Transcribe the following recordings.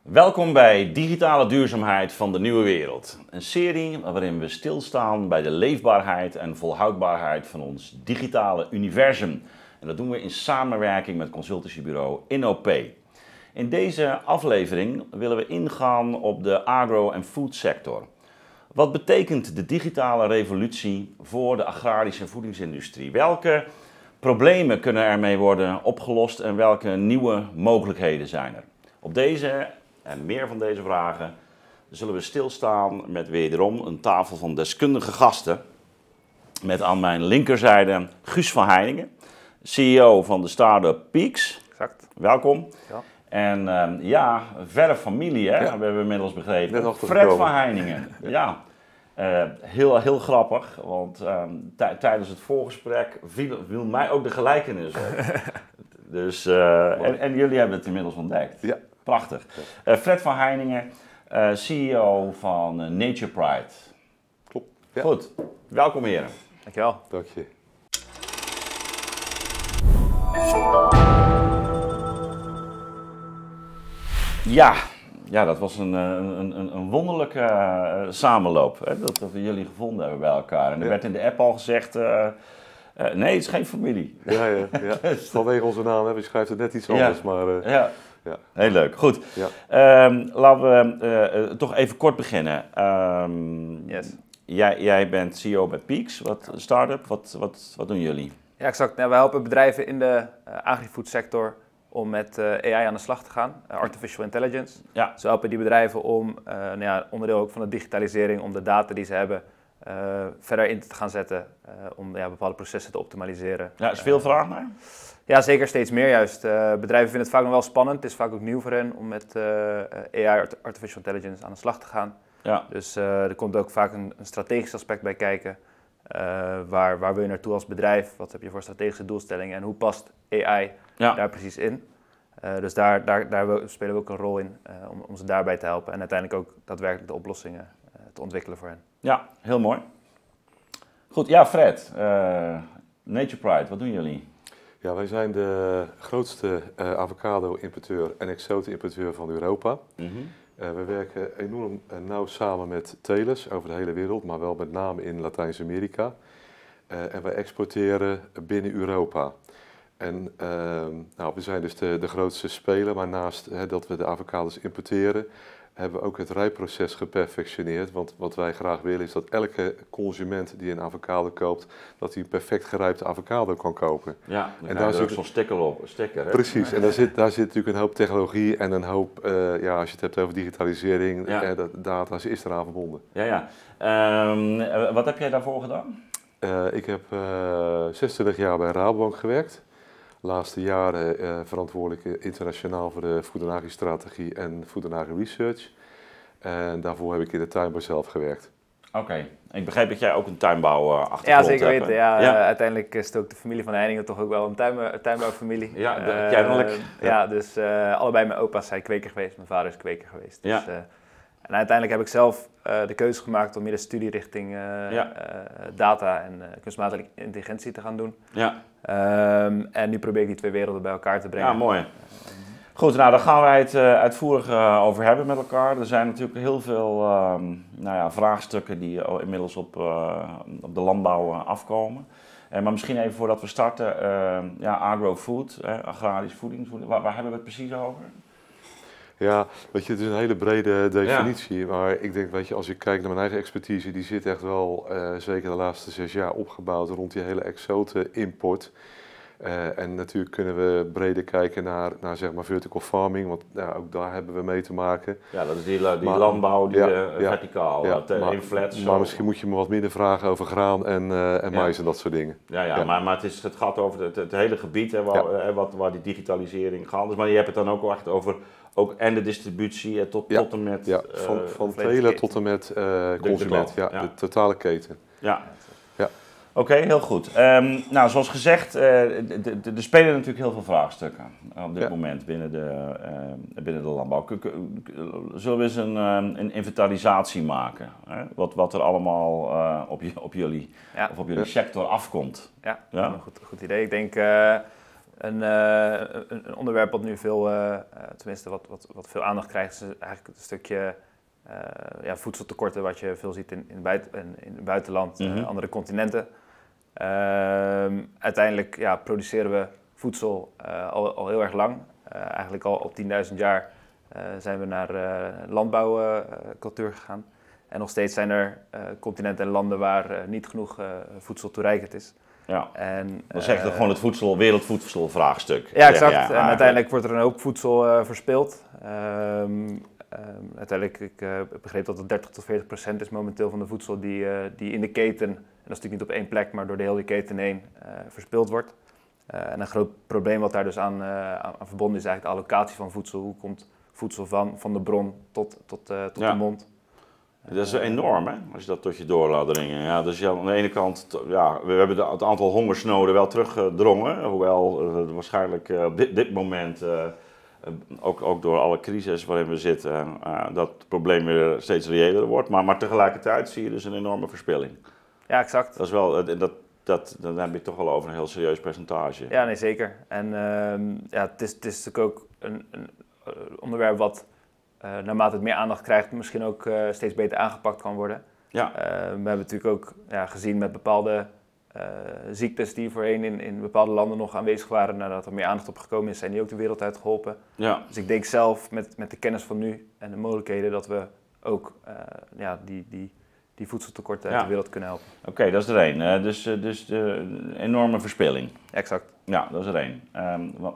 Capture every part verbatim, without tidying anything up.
Welkom bij Digitale Duurzaamheid van de Nieuwe Wereld. Een serie waarin we stilstaan bij de leefbaarheid en volhoudbaarheid van ons digitale universum. En dat doen we in samenwerking met consultancybureau InnoP. In deze aflevering willen we ingaan op de agro- en foodsector. Wat betekent de digitale revolutie voor de agrarische voedingsindustrie? Welke problemen kunnen ermee worden opgelost en welke nieuwe mogelijkheden zijn er? Op deze en meer van deze vragen zullen we stilstaan met wederom een tafel van deskundige gasten. Met aan mijn linkerzijde Guus van Heiningen, C E O van de start-up Peaks. Exact. Welkom. Ja. En uh, ja, verre familie, hè? Ja. We hebben inmiddels begrepen. Fred van Heiningen. Ja, uh, heel, heel grappig, want uh, tijdens het voorgesprek viel, viel mij ook de gelijkenis op. Dus, uh, en, en jullie hebben het inmiddels ontdekt. Ja. Prachtig. Uh, Fred van Heiningen, uh, C E O van uh, Nature Pride. Klopt. Ja. Goed, welkom heren. Dankjewel. Dank je. Ja, ja, dat was een, een, een, een wonderlijke uh, samenloop, hè, dat, dat we jullie gevonden hebben bij elkaar. En er ja. werd in de app al gezegd, uh, uh, nee, het is geen familie. Ja, ja, ja. Vanwege onze naam, hè. We schrijven het net iets anders, ja. maar... Uh, ja. Ja. Heel leuk. Goed. Ja. Um, laten we uh, uh, toch even kort beginnen. Um, yes. jij, jij bent C E O bij Peaks, wat een start-up. Wat, wat, wat doen jullie? Ja, exact. Nou, wij helpen bedrijven in de uh, agri-food sector om met uh, A I aan de slag te gaan, uh, artificial intelligence. Ja. Zo helpen die bedrijven om, uh, nou ja, onderdeel ook van de digitalisering, om de data die ze hebben uh, verder in te gaan zetten, uh, om ja, bepaalde processen te optimaliseren. Ja, is veel uh, vraag naar? Ja, zeker steeds meer juist. Uh, bedrijven vinden het vaak nog wel spannend. Het is vaak ook nieuw voor hen om met uh, A I, artificial intelligence, aan de slag te gaan. Ja. Dus uh, er komt ook vaak een, een strategisch aspect bij kijken. Uh, waar, waar wil je naartoe als bedrijf? Wat heb je voor strategische doelstellingen? En hoe past A I ja. daar precies in? Uh, dus daar, daar, daar spelen we ook een rol in uh, om, om ze daarbij te helpen. En uiteindelijk ook daadwerkelijk de oplossingen uh, te ontwikkelen voor hen. Ja, heel mooi. Goed, ja Fred, uh, Nature Pride, wat doen jullie? Ja, wij zijn de grootste uh, avocado-importeur en exoten-importeur van Europa. Mm-hmm. Uh, we werken enorm uh, nauw samen met telers over de hele wereld, maar wel met name in Latijns-Amerika. Uh, en wij exporteren binnen Europa. En uh, nou, we zijn dus de, de grootste speler, maar naast hè, dat we de avocados importeren, hebben we ook het rijproces geperfectioneerd. Want wat wij graag willen is dat elke consument die een avocado koopt, dat hij een perfect gerijpte avocado kan kopen. Ja, en daar zit ook zo'n sticker op. Sticker, hè? Precies, en daar zit, daar zit natuurlijk een hoop technologie en een hoop, uh, ja, als je het hebt over digitalisering, ja. eh, dat, data is eraan verbonden. Ja, ja. Um, wat heb jij daarvoor gedaan? Uh, ik heb uh, zesentwintig jaar bij Rabobank gewerkt. De laatste jaren uh, verantwoordelijk internationaal voor de Food and Agri-strategie en Food and Agri-research. En daarvoor heb ik in de tuinbouw zelf gewerkt. Oké, okay. Ik begreep dat jij ook een tuinbouwachtergrond hebt. Ja, zeker hebt. weten. Ja, ja. Uh, uiteindelijk is het ook de familie van Heiningen toch ook wel een, tuinbouw, een tuinbouwfamilie. Ja, uh, kennelijk. Ja. ja, dus uh, allebei mijn opa's zijn kweker geweest, mijn vader is kweker geweest. Dus, ja. uh, en uiteindelijk heb ik zelf uh, de keuze gemaakt om meer de studie richting uh, ja. uh, data en uh, kunstmatige intelligentie te gaan doen. Ja. Um, en nu probeer ik die twee werelden bij elkaar te brengen. Ja, mooi. Um, Goed, nou daar gaan wij het uh, uitvoerig uh, over hebben met elkaar. Er zijn natuurlijk heel veel uh, nou ja, vraagstukken die uh, inmiddels op, uh, op de landbouw uh, afkomen. Uh, maar misschien even voordat we starten, uh, ja, agrofood, uh, agrarisch voeding, waar, waar hebben we het precies over? Ja, weet je, het is een hele brede definitie, ja. Maar ik denk, weet je, als ik kijk naar mijn eigen expertise, die zit echt wel, uh, zeker de laatste zes jaar, opgebouwd rond die hele exoten-import. Uh, en natuurlijk kunnen we breder kijken naar, naar zeg maar vertical farming, want ja, ook daar hebben we mee te maken. Ja, dat is die, die maar, landbouw, die ja, uh, ja, verticaal, ja, uh, maar, in flats. Maar zo. Misschien moet je me wat minder vragen over graan en, uh, en ja. mais en dat soort dingen. Ja, ja, ja. Maar, maar het, is, het gaat over het, het hele gebied hè, waar, ja. wat, waar die digitalisering gaat. Dus, maar je hebt het dan ook echt over ook en de distributie uh, tot, ja. tot en met... Ja, van, uh, van teler tot en met uh, consument, de, de ja, ja, de totale keten. Ja. Oké, okay, heel goed. Um, nou, zoals gezegd, uh, er spelen natuurlijk heel veel vraagstukken op dit ja. moment binnen de, uh, binnen de landbouw. Zullen we eens een, um, een inventarisatie maken? Hè? Wat, wat er allemaal uh, op, je, op jullie, ja. of op jullie ja. sector afkomt? Ja, ja? Een goed, goed idee. Ik denk, uh, Een, uh, een, een onderwerp wat nu veel, uh, tenminste wat, wat, wat veel aandacht krijgt, is eigenlijk een stukje uh, ja, voedseltekorten wat je veel ziet in, in, buiten, in, in het buitenland, mm-hmm. uh, andere continenten. Uh, uiteindelijk ja, produceren we voedsel uh, al, al heel erg lang. Uh, eigenlijk al op tienduizend jaar uh, zijn we naar uh, landbouwcultuur uh, gegaan. En nog steeds zijn er uh, continenten en landen waar uh, niet genoeg uh, voedsel toereikend is. Ja, en, dan zeg je uh, gewoon het voedsel, wereldvoedselvraagstuk. Ja, exact. Ja, en uiteindelijk wordt er een hoop voedsel uh, verspild. Um, um, uiteindelijk, ik uh, begreep dat het dertig tot veertig procent is momenteel van de voedsel die, uh, die in de keten, en dat is natuurlijk niet op één plek, maar door de hele keten heen uh, verspild wordt. Uh, en een groot probleem wat daar dus aan, uh, aan verbonden is eigenlijk de allocatie van voedsel. Hoe komt voedsel van, van de bron tot, tot, uh, tot ja. de mond? Dat is enorm, hè, als je dat tot je door laat dringen. Ja, dus ja, aan de ene kant, ja, we hebben de, het aantal hongersnoden wel teruggedrongen, hoewel uh, waarschijnlijk uh, op dit, dit moment, uh, uh, ook, ook door alle crisis waarin we zitten, uh, dat het probleem weer steeds reëler wordt. Maar, maar tegelijkertijd zie je dus een enorme verspilling. Ja, exact. Dat is wel, uh, dat, dat, dan heb je het toch wel over een heel serieus percentage. Ja, nee, zeker. En uh, ja, het is, het is natuurlijk ook een, een onderwerp wat Uh, naarmate het meer aandacht krijgt, misschien ook uh, steeds beter aangepakt kan worden. Ja. Uh, we hebben natuurlijk ook ja, gezien met bepaalde uh, ziektes die voorheen in, in bepaalde landen nog aanwezig waren, nadat er meer aandacht op gekomen is, zijn die ook de wereld uitgeholpen. Ja. Dus ik denk zelf met, met de kennis van nu en de mogelijkheden dat we ook uh, ja, die, die, die voedseltekorten uit ja. de wereld kunnen helpen. Oké, okay, dat is er één. Uh, dus uh, dus de enorme verspilling. Exact. Ja, dat is er één. Um, wat,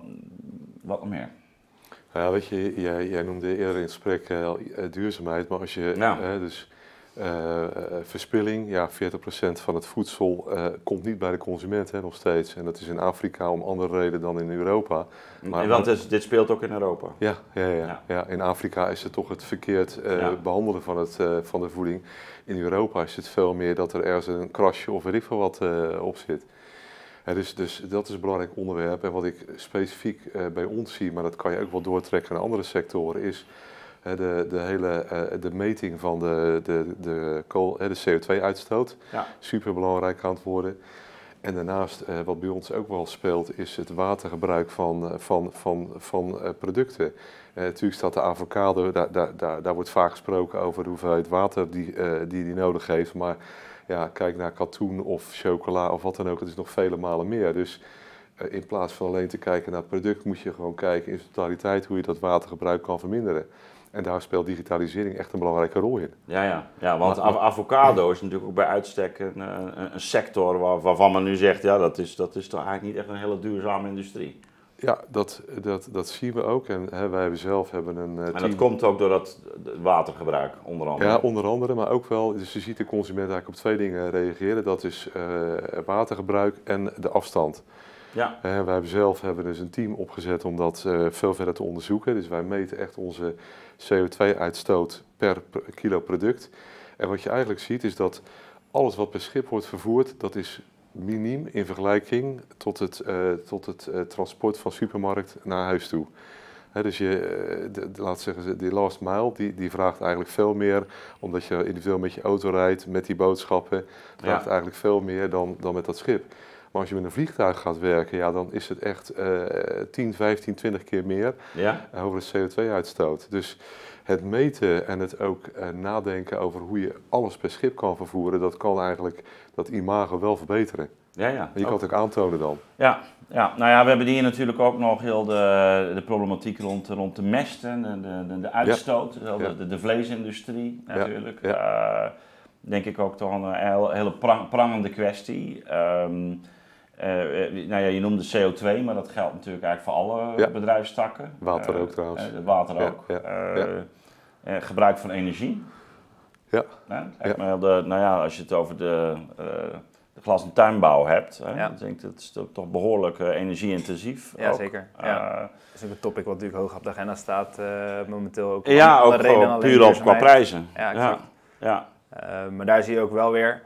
wat nog meer? Ja, weet je, jij, jij noemde eerder in het gesprek uh, duurzaamheid, maar als je, ja. uh, dus uh, uh, verspilling, ja, veertig procent van het voedsel uh, komt niet bij de consument, hè, nog steeds. En dat is in Afrika om andere reden dan in Europa. Maar, Want is, dit speelt ook in Europa? Ja, ja, ja, ja. ja in Afrika is het toch het verkeerd uh, ja. behandelen van, het, uh, van de voeding. In Europa is het veel meer dat er ergens een krasje of weet ik veel wat uh, op zit. Ja, dus, dus dat is een belangrijk onderwerp. En wat ik specifiek uh, bij ons zie, maar dat kan je ook wel doortrekken naar andere sectoren, is uh, de, de hele uh, de meting van de, de, de, kool, uh, de C O twee uitstoot. Ja. Super belangrijk aan het worden. En daarnaast, uh, wat bij ons ook wel speelt, is het watergebruik van, uh, van, van, van uh, producten. Uh, natuurlijk staat de avocado, daar, daar, daar, daar wordt vaak gesproken over de hoeveelheid water die uh, die, die nodig heeft. Maar ja, kijk naar katoen of chocola of wat dan ook, het is nog vele malen meer. Dus uh, in plaats van alleen te kijken naar het product, moet je gewoon kijken in totaliteit hoe je dat watergebruik kan verminderen. En daar speelt digitalisering echt een belangrijke rol in. Ja, ja. ja want maar, avocado is natuurlijk ook bij uitstek een, een, een sector waar, waarvan men nu zegt, ja, dat is, dat is toch eigenlijk niet echt een hele duurzame industrie. Ja, dat, dat, dat zien we ook. En hè, wij hebben zelf hebben een uh, En dat team. komt ook door dat watergebruik, onder andere? Ja, onder andere, maar ook wel, dus je ziet de consument eigenlijk op twee dingen reageren. Dat is uh, watergebruik en de afstand. Ja. Uh, wij hebben zelf hebben dus een team opgezet om dat uh, veel verder te onderzoeken. Dus wij meten echt onze C O twee uitstoot per kilo product. En wat je eigenlijk ziet is dat alles wat per schip wordt vervoerd, dat is miniem in vergelijking tot het, uh, tot het uh, transport van supermarkt naar huis toe. He, dus je, de, de, laat zeggen, die last mile, die, die vraagt eigenlijk veel meer, omdat je individueel met je auto rijdt, met die boodschappen, vraagt ja. eigenlijk veel meer dan, dan met dat schip. Maar als je met een vliegtuig gaat werken, ja, dan is het echt uh, tien, vijftien, twintig keer meer ja. uh, over de C O twee uitstoot. Dus het meten en het ook uh, nadenken over hoe je alles per schip kan vervoeren, dat kan eigenlijk dat imago wel verbeteren. Ja, ja. Je kan het ook aantonen dan. Ja, ja, nou ja, we hebben hier natuurlijk ook nog heel de, de problematiek rond, rond de mest en de, de, de uitstoot, ja. de, de, de vleesindustrie natuurlijk. Ja. Ja. Uh, denk ik ook toch een hele, hele prang, prangende kwestie. Um, uh, nou ja, je noemde C O twee, maar dat geldt natuurlijk eigenlijk voor alle ja. bedrijfstakken. Water ook trouwens. Uh, water ook. Ja, ja, ja. Uh, uh, gebruik van energie. Ja. Uh, ja. Maar de, nou ja, als je het over de, uh, de glas- en tuinbouw hebt, hè, ja. dan denk ik dat het is toch behoorlijk uh, energie-intensief. Ja, ook. Zeker. Ja. Uh, dat is ook een topic wat natuurlijk hoog op de agenda staat uh, momenteel ook. Ja, ook gewoon puur op qua prijzen. Ja, ja. ja. Uh, maar daar zie je ook wel weer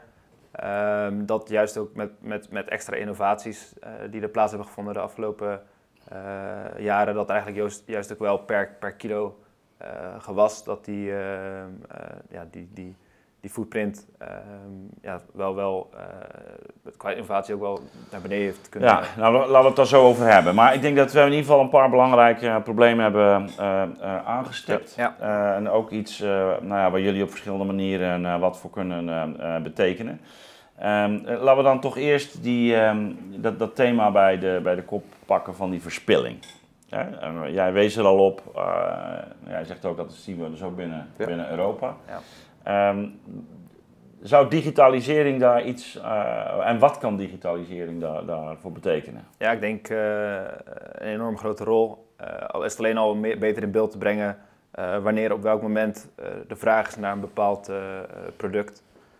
uh, dat juist ook met, met, met extra innovaties uh, die er plaats hebben gevonden de afgelopen uh, jaren, dat eigenlijk juist, juist ook wel per, per kilo uh, gewas, dat die, uh, uh, ja, die, die, die footprint uh, ja, wel, wel uh, qua innovatie ook wel naar beneden heeft kunnen. Ja, nou laten we het daar zo over hebben. Maar ik denk dat we in ieder geval een paar belangrijke uh, problemen hebben uh, uh, aangestipt. Ja. Uh, en ook iets uh, nou ja, waar jullie op verschillende manieren uh, wat voor kunnen uh, uh, betekenen. Um, uh, laten we dan toch eerst die, um, dat, dat thema bij de, bij de kop pakken van die verspilling. Ja, uh, jij wees er al op, uh, jij zegt ook dat zien we dus ook binnen, ja. binnen Europa. Ja. Um, zou digitalisering daar iets, uh, en wat kan digitalisering daar, daarvoor betekenen? Ja, ik denk uh, een enorm grote rol. Uh, al is het alleen al meer, beter in beeld te brengen uh, wanneer op welk moment uh, de vraag is naar een bepaald uh, product.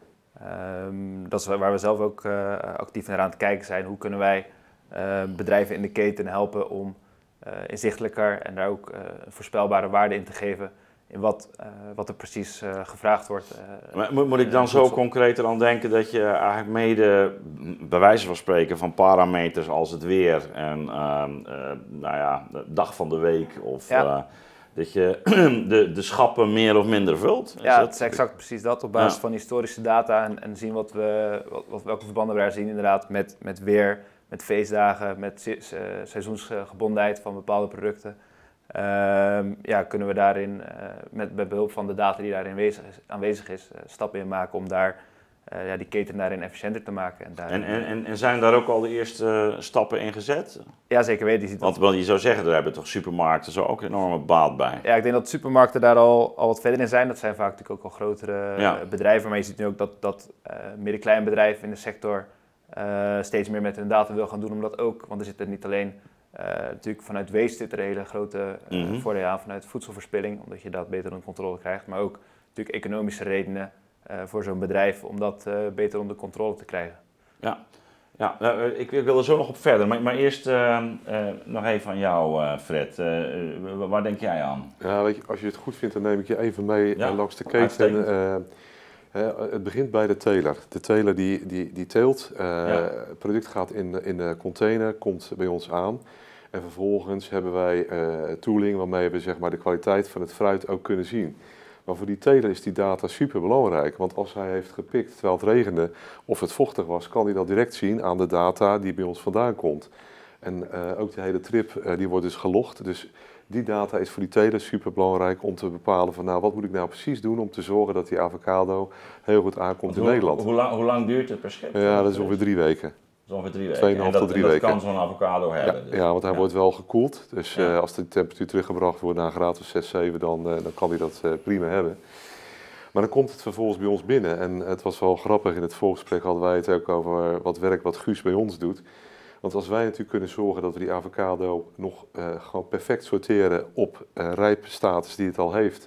Um, dat is waar we zelf ook uh, actief naar aan het kijken zijn. Hoe kunnen wij uh, bedrijven in de keten helpen om uh, inzichtelijker en daar ook uh, voorspelbare waarde in te geven in wat, uh, wat er precies uh, gevraagd wordt. Uh, maar moet, moet ik dan zo concreter aan denken dat je eigenlijk mede, bij wijze van spreken, van parameters als het weer en uh, uh, nou ja, de dag van de week of... Ja. Uh, dat je de, de schappen meer of minder vult? Is ja, dat... het is exact precies dat. Op basis ja. van historische data en, en zien wat we, wat, welke verbanden we daar zien inderdaad met, met weer, met feestdagen, met se uh, seizoensgebondenheid van bepaalde producten. Uh, ja, kunnen we daarin uh, met, met behulp van de data die daarin aanwezig is, aanwezig is uh, stappen in maken om daar uh, ja, die keten daarin efficiënter te maken. En, daarin, en, en, en zijn daar ook al de eerste uh, stappen in gezet? Ja, zeker weten. Je ziet Want wat je zou zeggen, daar hebben toch supermarkten zo ook enorme baat bij? Ja, ik denk dat supermarkten daar al, al wat verder in zijn. Dat zijn vaak natuurlijk ook al grotere ja. uh, bedrijven. Maar je ziet nu ook dat, dat uh, midden-klein bedrijven in de sector uh, steeds meer met hun data wil gaan doen. Omdat ook, want er zitten niet alleen... Uh, natuurlijk vanuit wees zit er een hele grote uh, mm-hmm. voordeel aan vanuit voedselverspilling, omdat je dat beter onder controle krijgt. Maar ook natuurlijk economische redenen uh, voor zo'n bedrijf om dat uh, beter onder controle te krijgen. Ja, ja uh, ik, ik wil er zo nog op verder. Maar, maar eerst uh, uh, nog even aan jou, uh, Fred. Uh, uh, waar denk jij aan? Ja, weet je, als je het goed vindt, dan neem ik je even mee ja, uh, langs de keten. Uh, uh, het begint bij de teler. De teler die, die, die teelt. Uh, ja. Het product gaat in, in de container, komt bij ons aan. En vervolgens hebben wij uh, tooling waarmee we zeg maar, de kwaliteit van het fruit ook kunnen zien. Maar voor die teler is die data super belangrijk. Want als hij heeft gepikt terwijl het regende of het vochtig was, kan hij dat direct zien aan de data die bij ons vandaan komt. En uh, ook de hele trip uh, die wordt dus gelogd. Dus die data is voor die teler super belangrijk om te bepalen van nou wat moet ik nou precies doen om te zorgen dat die avocado heel goed aankomt hoe, in Nederland. Hoe lang, hoe lang duurt het per schip? Ja, dat is ongeveer drie weken. Zo ongeveer drie weken. tweeënhalf tot drie en dat weken. kan zo'n avocado hebben. Ja, dus. ja want hij ja. wordt wel gekoeld. Dus ja. uh, als de temperatuur teruggebracht wordt naar een graad of zes, zeven, dan, uh, dan kan hij dat uh, prima hebben. Maar dan komt het vervolgens bij ons binnen. En het was wel grappig, in het voorgesprek hadden wij het ook over wat werk wat Guus bij ons doet. Want als wij natuurlijk kunnen zorgen dat we die avocado nog uh, gewoon perfect sorteren op uh, rijpstatus die het al heeft.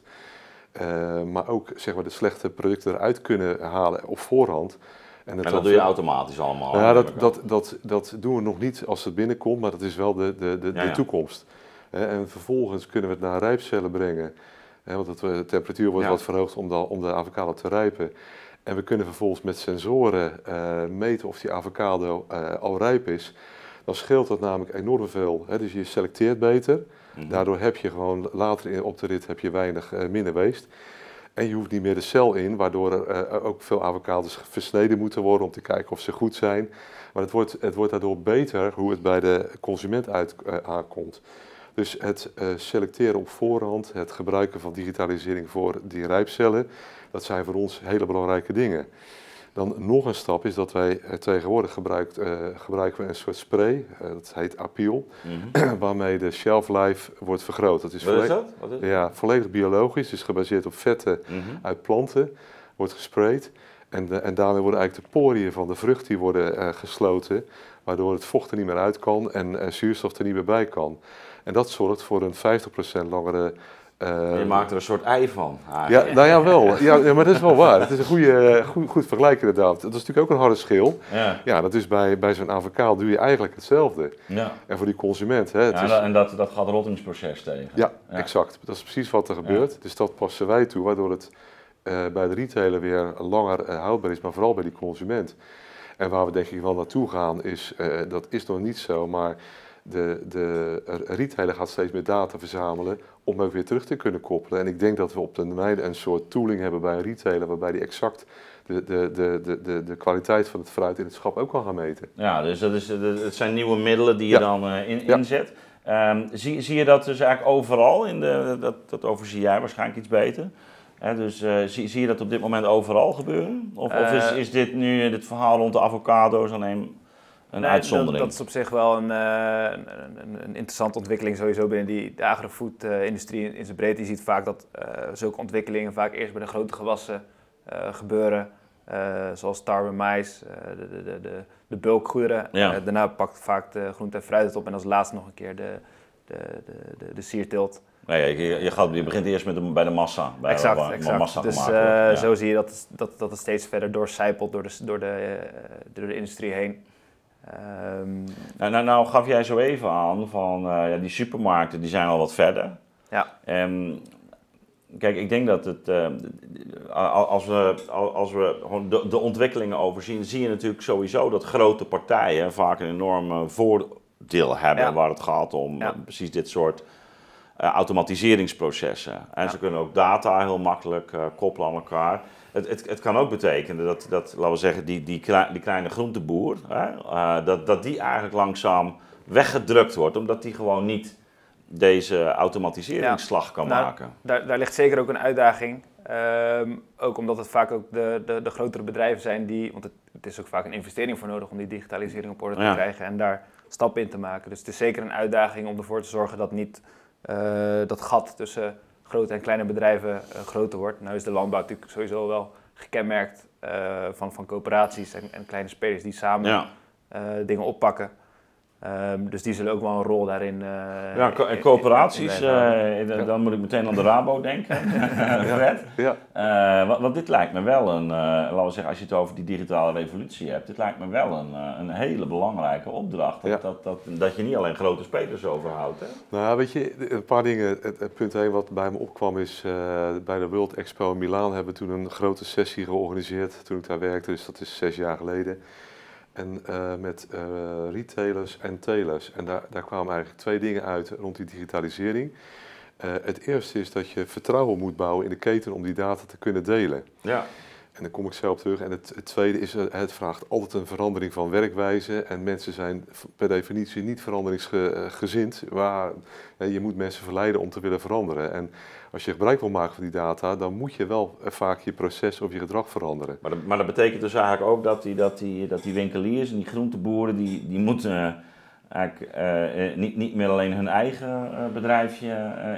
Uh, maar ook zeg maar, de slechte producten eruit kunnen halen op voorhand. En, en dat doe je automatisch allemaal? Ja, dat, dat, dat, dat doen we nog niet als het binnenkomt, maar dat is wel de, de, de, ja, ja. de toekomst. En vervolgens kunnen we het naar rijpcellen brengen, want de temperatuur wordt ja. wat verhoogd om de, om de avocado te rijpen. En we kunnen vervolgens met sensoren uh, meten of die avocado uh, al rijp is. Dan scheelt dat namelijk enorm veel. Hè? Dus je selecteert beter. Mm-hmm. Daardoor heb je gewoon later in, op de rit heb je weinig uh, minder weest. En je hoeft niet meer de cel in, waardoor er uh, ook veel avocados versneden moeten worden om te kijken of ze goed zijn. Maar het wordt, het wordt daardoor beter hoe het bij de consument uit, uh, aankomt. Dus het uh, selecteren op voorhand, het gebruiken van digitalisering voor die rijpcellen, dat zijn voor ons hele belangrijke dingen. Dan nog een stap is dat wij uh, tegenwoordig gebruikt, uh, gebruiken we een soort spray, uh, dat heet Apiol, mm-hmm. waarmee de shelf life wordt vergroot. Dat is Wat is dat? Wat is ja, volledig biologisch, dus gebaseerd op vetten mm-hmm. uit planten, wordt gesprayed. En, uh, en daarmee worden eigenlijk de poriën van de vrucht die worden uh, gesloten, waardoor het vocht er niet meer uit kan en uh, zuurstof er niet meer bij kan. En dat zorgt voor een vijftig procent langere... Uh, je maakt er een soort ei van. Ah, ja, nou ja, wel. Ja, ja, maar dat is wel waar. Het is een goede, goed, goed vergelijk inderdaad. Dat is natuurlijk ook een harde schil. Ja, ja dat is bij, bij zo'n avocado doe je eigenlijk hetzelfde. Ja. En voor die consument... Hè, het ja, is... En dat, dat gaat het rottingsproces tegen. Ja, ja, exact. Dat is precies wat er gebeurt. Ja. Dus dat passen wij toe, waardoor het uh, bij de retailer weer langer uh, houdbaar is, maar vooral bij die consument. En waar we denk ik wel naartoe gaan is, uh, dat is nog niet zo, maar... De, de retailer gaat steeds meer data verzamelen om ook weer terug te kunnen koppelen. En ik denk dat we op de termijn een soort tooling hebben bij een retailer waarbij die exact de, de, de, de, de, de kwaliteit van het fruit in het schap ook kan gaan meten. Ja, dus dat is, het zijn nieuwe middelen die je ja. dan uh, in, ja. inzet. Um, zie, zie je dat dus eigenlijk overal? In de, dat, dat overzie jij waarschijnlijk iets beter. He, dus uh, zie, zie je dat op dit moment overal gebeuren? Of, uh, of is, is dit nu, dit verhaal rond de avocado's alleen een nee, uitzondering? Dat, dat is op zich wel een, uh, een, een interessante ontwikkeling sowieso binnen die de agrofood-industrie in zijn breedte. Je ziet vaak dat uh, zulke ontwikkelingen vaak eerst bij de grote gewassen uh, gebeuren. Uh, zoals tarwe, mais, uh, de, de, de, de, de bulkgoederen. Ja. Uh, daarna pakt vaak de groente en fruit het op en als laatste nog een keer de, de, de, de, de sierteelt. Nee, je, je, gaat, je begint eerst met de, bij de massa. Bij exact, waar, exact. Massa dus uh, ja. zo zie je dat, dat, dat het steeds verder doorcijpelt door de, door de, uh, door de industrie heen. Um, nou, nou, nou gaf jij zo even aan van uh, ja, die supermarkten die zijn al wat verder. Ja. Um, Kijk, ik denk dat het, uh, als we, als we gewoon de, de ontwikkelingen overzien, zie je natuurlijk sowieso dat grote partijen vaak een enorm voordeel hebben ja. waar het gaat om ja. precies dit soort uh, automatiseringsprocessen. En ja. ze kunnen ook data heel makkelijk uh, koppelen aan elkaar. Het, het, het kan ook betekenen dat, dat laten we zeggen, die, die, klei, die kleine groenteboer, hè, uh, dat, dat die eigenlijk langzaam weggedrukt wordt, omdat die gewoon niet deze automatiseringsslag ja, kan nou, maken. Daar, daar ligt zeker ook een uitdaging. Um, ook omdat het vaak ook de, de, de grotere bedrijven zijn die... Want het, het is ook vaak een investering voor nodig om die digitalisering op orde te ja. krijgen en daar stappen in te maken. Dus het is zeker een uitdaging om ervoor te zorgen dat niet uh, dat gat tussen grote en kleine bedrijven uh, groter wordt. Nou is de landbouw natuurlijk sowieso wel gekenmerkt uh, van, van coöperaties en, en kleine spelers die samen ja. uh, dingen oppakken. Um, dus die zullen ook wel een rol daarin... Uh, ja, co- en coöperaties, in, in, in, uh, in, ja. dan moet ik meteen aan de Rabo denken. Fred. Ja. Uh, want, want dit lijkt me wel een, uh, laten we zeggen, als je het over die digitale revolutie hebt, dit lijkt me wel een, uh, een hele belangrijke opdracht. Dat, ja. dat, dat, dat je niet alleen grote spelers overhoudt. Hè? Nou, weet je, een paar dingen. Het, het punt één wat bij me opkwam is, uh, bij de World Expo in Milaan hebben we toen een grote sessie georganiseerd, toen ik daar werkte, dus dat is zes jaar geleden. En uh, met uh, retailers en telers. En daar, daar kwamen eigenlijk twee dingen uit rond die digitalisering. Uh, het eerste is dat je vertrouwen moet bouwen in de keten om die data te kunnen delen. Ja. En daar kom ik zo op terug. En het, het tweede is, uh, het vraagt altijd een verandering van werkwijze. En mensen zijn per definitie niet veranderingsgezind. Maar uh, je moet mensen verleiden om te willen veranderen. En als je gebruik wil maken van die data, dan moet je wel vaak je proces of je gedrag veranderen. Maar dat, maar dat betekent dus eigenlijk ook dat die, dat die, dat die winkeliers en die groenteboeren, die, die moeten uh, eigenlijk uh, niet, niet meer alleen hun eigen uh, bedrijfje uh,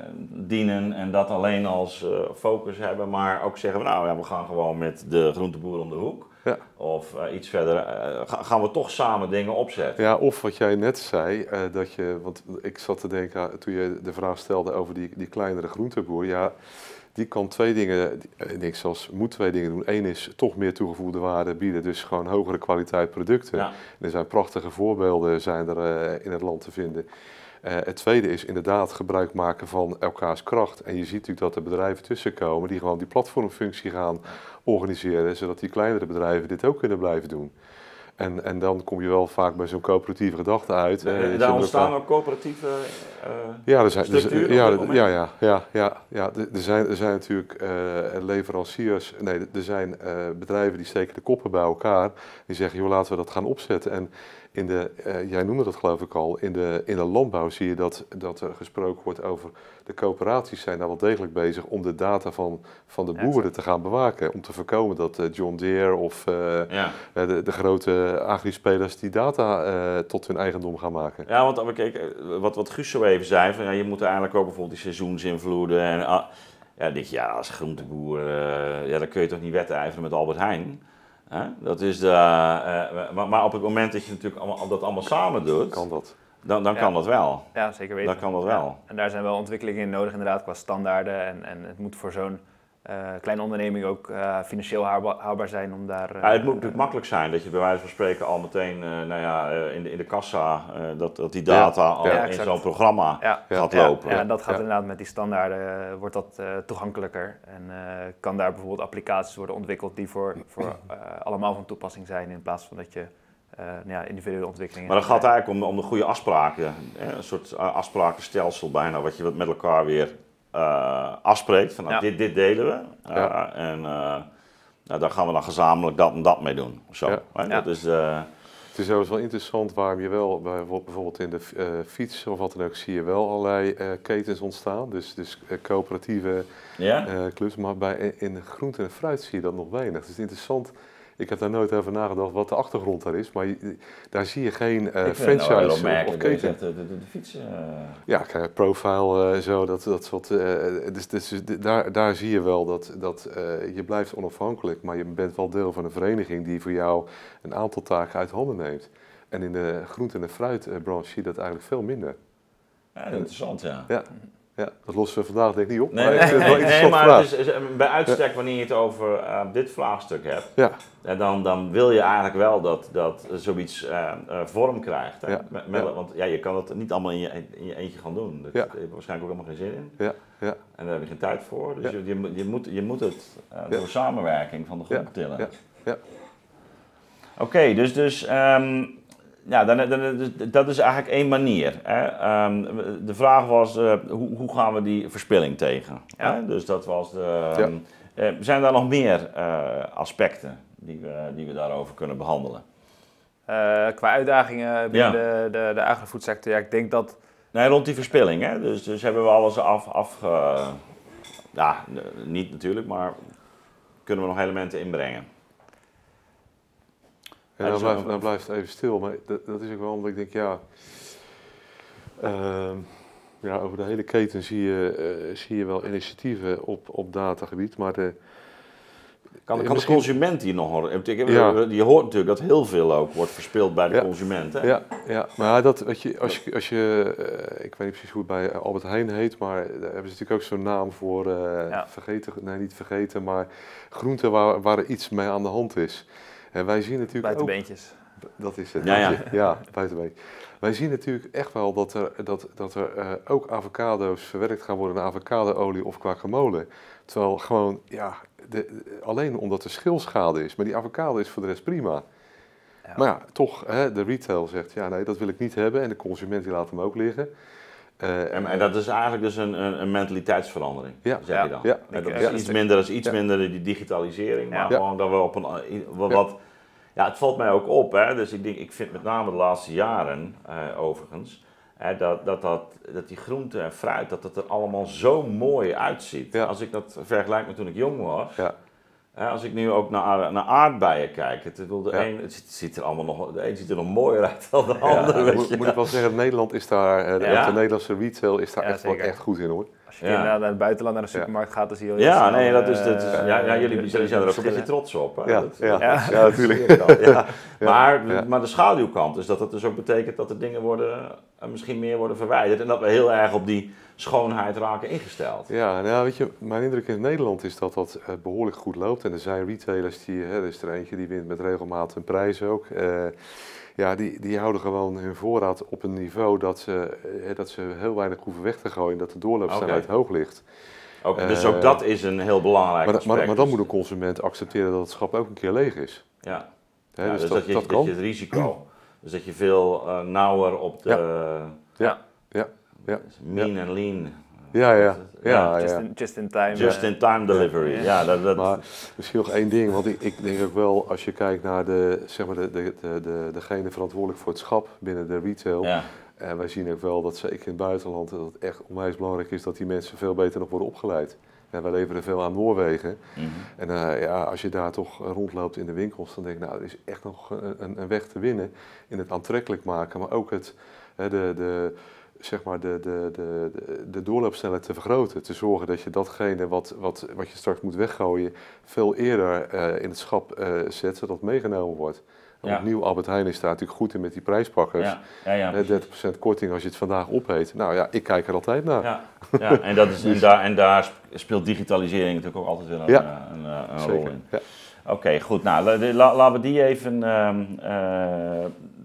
dienen en dat alleen als uh, focus hebben, maar ook zeggen we nou ja, we gaan gewoon met de groenteboer om de hoek. Ja. Of uh, iets verder, uh, gaan we toch samen dingen opzetten. Ja, of wat jij net zei, uh, dat je, want ik zat te denken toen je de vraag stelde over die, die kleinere groenteboer, ja, die kan twee dingen, ik denk zelfs moet twee dingen doen. Eén is toch meer toegevoegde waarde bieden, dus gewoon hogere kwaliteit producten. Ja. Er zijn prachtige voorbeelden zijn er uh, in het land te vinden. Uh, het tweede is inderdaad gebruik maken van elkaars kracht. En je ziet natuurlijk dat er bedrijven tussenkomen die gewoon die platformfunctie gaan organiseren, zodat die kleinere bedrijven dit ook kunnen blijven doen. En, en dan kom je wel vaak bij zo'n coöperatieve gedachte uit. Ja, en daar ontstaan ook coöperatieve uh, ja, er zijn, structuren ja, op dit ja, ja, ja, ja, ja. Er zijn, er zijn natuurlijk uh, leveranciers, nee, er zijn uh, bedrijven die steken de koppen bij elkaar. Die zeggen, joh, laten we dat gaan opzetten. En in de, uh, jij noemde dat geloof ik al, in de, in de landbouw zie je dat, dat er gesproken wordt over de coöperaties zijn daar wel degelijk bezig om de data van, van de boeren ja, te gaan bewaken. Om te voorkomen dat uh, John Deere of uh, ja. uh, de, de grote agrispelers die data uh, tot hun eigendom gaan maken. Ja, want kijk, wat, wat Guus zo even zei, van, ja, je moet eigenlijk ook bijvoorbeeld die seizoensinvloeden en uh, ja, denk je, ja, als groenteboer, uh, ja, dan kun je toch niet wedijveren met Albert Heijn. Huh? Dat is de, uh, maar, maar op het moment dat je natuurlijk allemaal, dat allemaal samen doet, kan dat. Dan, dan ja. kan dat wel. Ja, zeker weten. Dan kan dat wel. Ja. En daar zijn wel ontwikkelingen in nodig inderdaad qua standaarden. En, en het moet voor zo'n uh, kleine onderneming ook uh, financieel haalbaar, haalbaar zijn om daar... Uh, ja, het moet natuurlijk uh, makkelijk zijn dat je bij wijze van spreken al meteen uh, nou ja, uh, in, de, in de kassa, uh, dat, dat die data ja. al ja, in zo'n programma ja. gaat ja. lopen. Ja, dat gaat ja. inderdaad met die standaarden, uh, wordt dat uh, toegankelijker. En uh, kan daar bijvoorbeeld applicaties worden ontwikkeld die voor, voor uh, allemaal van toepassing zijn in plaats van dat je... uh, nou ja, individuele ontwikkelingen. Maar dat gaat eigenlijk om, om de goede afspraken. Hè? Een soort afsprakenstelsel bijna, wat je met elkaar weer uh, afspreekt. Van, nou, ja. dit, dit delen we. Uh, ja. En uh, nou, daar gaan we dan gezamenlijk dat en dat mee doen. Zo. Ja. Hè? Dat ja. is, uh, het is overigens wel interessant waarom je wel, bijvoorbeeld in de uh, fiets of wat dan ook, zie je wel allerlei uh, ketens ontstaan. Dus, dus uh, coöperatieve ja? uh, clubs. Maar bij, in de groente en fruit zie je dat nog weinig. Het is interessant. Ik heb daar nooit over nagedacht wat de achtergrond daar is, maar je, daar zie je geen uh, franchise nou of, of keten. De, de, de, de fiets, uh... Ja, kijk, profile uh, zo, dat, dat soort. Uh, dus, dus, daar, daar zie je wel dat, dat uh, je blijft onafhankelijk, maar je bent wel deel van een vereniging die voor jou een aantal taken uit handen neemt. En in de groente- en fruitbranche zie je dat eigenlijk veel minder. Ja, interessant, ja. Ja. Ja, dat lossen we vandaag denk ik niet op. Nee, maar nee, ik vind het wel nee, nee maar het is, bij uitstek ja. wanneer je het over uh, dit vraagstuk hebt, ja. dan, dan wil je eigenlijk wel dat, dat zoiets uh, uh, vorm krijgt. Hè? Ja. Met, met, ja. Want ja, je kan het niet allemaal in je, in je eentje gaan doen. Daar ja. heb je waarschijnlijk ook helemaal geen zin in. Ja. Ja. En daar heb je geen tijd voor. Dus ja. je, je, je, moet, je moet het uh, door ja. samenwerking van de grond ja. tillen. Ja. Ja. Oké, okay, dus... dus um, Ja, dan, dan, dat is eigenlijk één manier. Hè. Um, de vraag was, uh, hoe, hoe gaan we die verspilling tegen? Ja. Hè? Dus dat was de... Um, ja. uh, zijn er nog meer uh, aspecten die we, die we daarover kunnen behandelen? Uh, qua uitdagingen binnen ja. de, de, de agri-foodsector, ja, ik denk dat... Nee, rond die verspilling, hè. Dus, dus hebben we alles af... af uh, ja, niet natuurlijk, maar kunnen we nog elementen inbrengen? Ja, dan, blijft, dan blijft het even stil, maar dat, dat is ook wel omdat ik denk, ja, uh, ja over de hele keten zie je, uh, zie je wel initiatieven op, op datagebied, maar de... Kan, kan misschien... de consument hier nog horen? Ja. Je hoort natuurlijk dat heel veel ook wordt verspild bij de ja. consument, hè? Ja, ja, maar dat, weet je, als je, als je uh, ik weet niet precies hoe het bij Albert Heijn heet, maar daar hebben ze natuurlijk ook zo'n naam voor, uh, ja. vergeten, nee niet vergeten, maar groenten waar, waar er iets mee aan de hand is. En wij zien natuurlijk buitenbeentjes. Ook, dat is het. Ja, ja. ja buitenbeentjes. Wij zien natuurlijk echt wel dat er, dat, dat er uh, ook avocado's verwerkt gaan worden naar avocadoolie of guacamole. Terwijl gewoon, ja, de, alleen omdat er schilschade is. Maar die avocado is voor de rest prima. Ja. Maar ja, toch, hè, de retail zegt, ja nee, dat wil ik niet hebben. En de consument die laat hem ook liggen. Uh, en, en dat is eigenlijk dus een, een, een mentaliteitsverandering, ja. zeg je dan. Ja. En dat is ja, iets minder, dat is iets ja. minder die digitalisering, maar ja. gewoon dat we op een wat, ja. wat... Ja, het valt mij ook op, hè. Dus ik, denk, ik vind met name de laatste jaren, uh, overigens, hè, dat, dat, dat, dat die groente en fruit, dat het er allemaal zo mooi uitziet. Ja. Als ik dat vergelijk met toen ik jong was, ja. hè, als ik nu ook naar, naar aardbeien kijk, het, de ja. een, het, ziet, het ziet er allemaal nog, de een ziet er nog mooier uit dan de andere. Ja, moet, moet ik wel zeggen, Nederland is daar, de, ja. de Nederlandse retail is daar ja, echt, wel echt goed in, hoor. Als je ja. naar het buitenland, naar de supermarkt gaat, dan zie je wel... Ja, nee, dat is... Dat is uh, ja, ja, jullie, jullie zijn er ook een beetje trots op. Hè? Ja, dat, ja, ja. ja, natuurlijk. Ja. Maar, ja. maar de schaduwkant is dat het dus ook betekent dat er dingen worden, misschien meer worden verwijderd. En dat we heel erg op die schoonheid raken ingesteld. Ja, nou weet je, mijn indruk in Nederland is dat dat uh, behoorlijk goed loopt. En er zijn retailers, die, hè, er is er eentje die wint met regelmaat een prijs ook. Uh, Ja, die, die houden gewoon hun voorraad op een niveau dat ze, eh, dat ze heel weinig hoeven weg te gooien, dat de doorloopsnelheid okay. hoog ligt. Ook, dus uh, ook dat is een heel belangrijk maar, aspect. Maar, maar dan moet een consument accepteren dat het schap ook een keer leeg is. Ja, He, ja dus, dus dat, dat, je, dat, dat je het risico, dus dat je veel uh, nauwer op de... Ja, ja, ja. ja. Mean ja. and lean. Ja, ja. ja, ja, just, ja. in, just in time. Just in time delivery, ja. ja dat, dat... Maar misschien nog één ding, want ik, ik denk ook wel, als je kijkt naar de, zeg maar de, de, de, de, degene verantwoordelijk voor het schap binnen de retail. Ja. En wij zien ook wel dat zeker in het buitenland, dat het echt onwijs belangrijk is dat die mensen veel beter nog worden opgeleid. En wij leveren veel aan Noorwegen. Mm-hmm. En uh, ja, als je daar toch rondloopt in de winkels, dan denk ik, nou, er is echt nog een, een weg te winnen in het aantrekkelijk maken, maar ook het, de, de, zeg maar de, de, de, de doorloopsnelheid te vergroten. Te zorgen dat je datgene wat, wat, wat je straks moet weggooien, veel eerder uh, in het schap uh, zet, zodat het meegenomen wordt. Ja. Opnieuw, Albert Heijn is daar natuurlijk goed in met die prijspakkers. Ja. Ja, ja, dertig procent korting als je het vandaag opeet. Nou ja, ik kijk er altijd naar. Ja, ja en, dat is, en, daar, en daar speelt digitalisering natuurlijk ook altijd weer een, ja. een, een, een rol in. Ja. Oké, okay, goed. Nou, la, laten we die even uh, uh,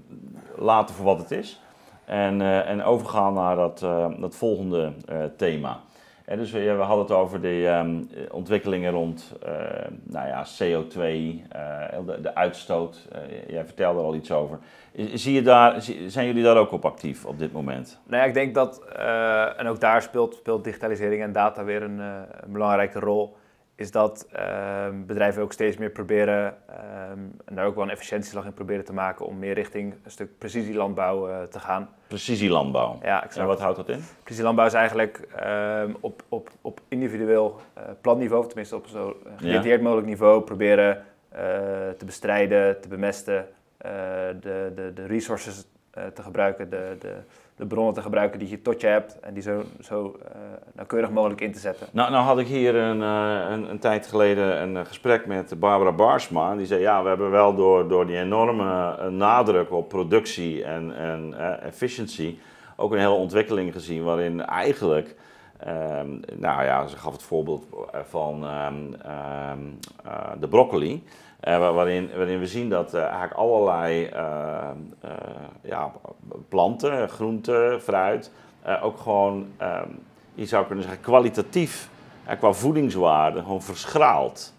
laten voor wat het is. En, uh, en overgaan naar dat, uh, dat volgende uh, thema. En dus we, we hadden het over de um, ontwikkelingen rond uh, nou ja, C O twee, uh, de, de uitstoot. Uh, jij vertelde er al iets over. Zie je daar, zijn jullie daar ook op actief op dit moment? Nou ja, ik denk dat, uh, en ook daar speelt, speelt digitalisering en data weer een, uh, een belangrijke rol, is dat uh, bedrijven ook steeds meer proberen, um, en daar ook wel een efficiëntieslag in proberen te maken, om meer richting een stuk precisielandbouw uh, te gaan. Precisielandbouw? Ja, exact. En wat houdt dat in? Precisielandbouw is eigenlijk um, op, op, op individueel uh, plantniveau, tenminste op zo gedetailleerd ja. mogelijk niveau, proberen uh, te bestrijden, te bemesten, uh, de, de, de resources uh, te gebruiken, de, de, de bronnen te gebruiken die je tot je hebt en die zo, zo uh, nauwkeurig mogelijk in te zetten. Nou, nou had ik hier een, uh, een, een tijd geleden een gesprek met Barbara Barsma. Die zei, ja, we hebben wel door, door die enorme uh, nadruk op productie en, en uh, efficiency ook een hele ontwikkeling gezien waarin eigenlijk, um, nou ja, ze gaf het voorbeeld van um, um, uh, de broccoli. Uh, waarin, waarin we zien dat uh, eigenlijk allerlei uh, uh, ja, planten, groenten, fruit, uh, ook gewoon, uh, je zou kunnen zeggen, kwalitatief en uh, qua voedingswaarde gewoon verschraalt.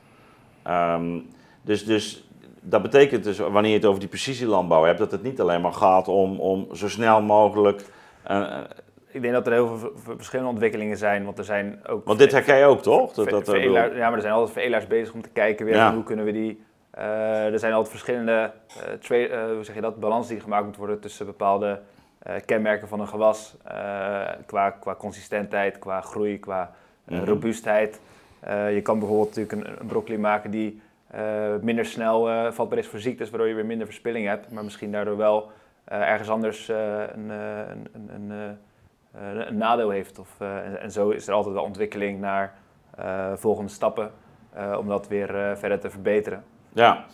Um, dus, dus dat betekent dus, wanneer je het over die precisielandbouw hebt, dat het niet alleen maar gaat om, om zo snel mogelijk... Uh, Ik denk dat er heel veel verschillende ontwikkelingen zijn, want er zijn ook... Want dit herken je ook, toch? Dat, dat, veelaars, ja, maar er zijn altijd veelaars bezig om te kijken weer ja. hoe kunnen we die... Uh, er zijn altijd verschillende uh, trade, uh, hoe zeg je dat, balans die gemaakt moet worden tussen bepaalde uh, kenmerken van een gewas, uh, qua, qua consistentheid, qua groei, qua uh, mm-hmm. robuustheid. Uh, je kan bijvoorbeeld natuurlijk een, een broccoli maken die uh, minder snel uh, vatbaar is voor ziektes, waardoor je weer minder verspilling hebt, maar misschien daardoor wel uh, ergens anders uh, een, een, een, een, uh, een nadeel heeft. Of, uh, en, en zo is er altijd wel ontwikkeling naar uh, volgende stappen uh, om dat weer uh, verder te verbeteren. Ja,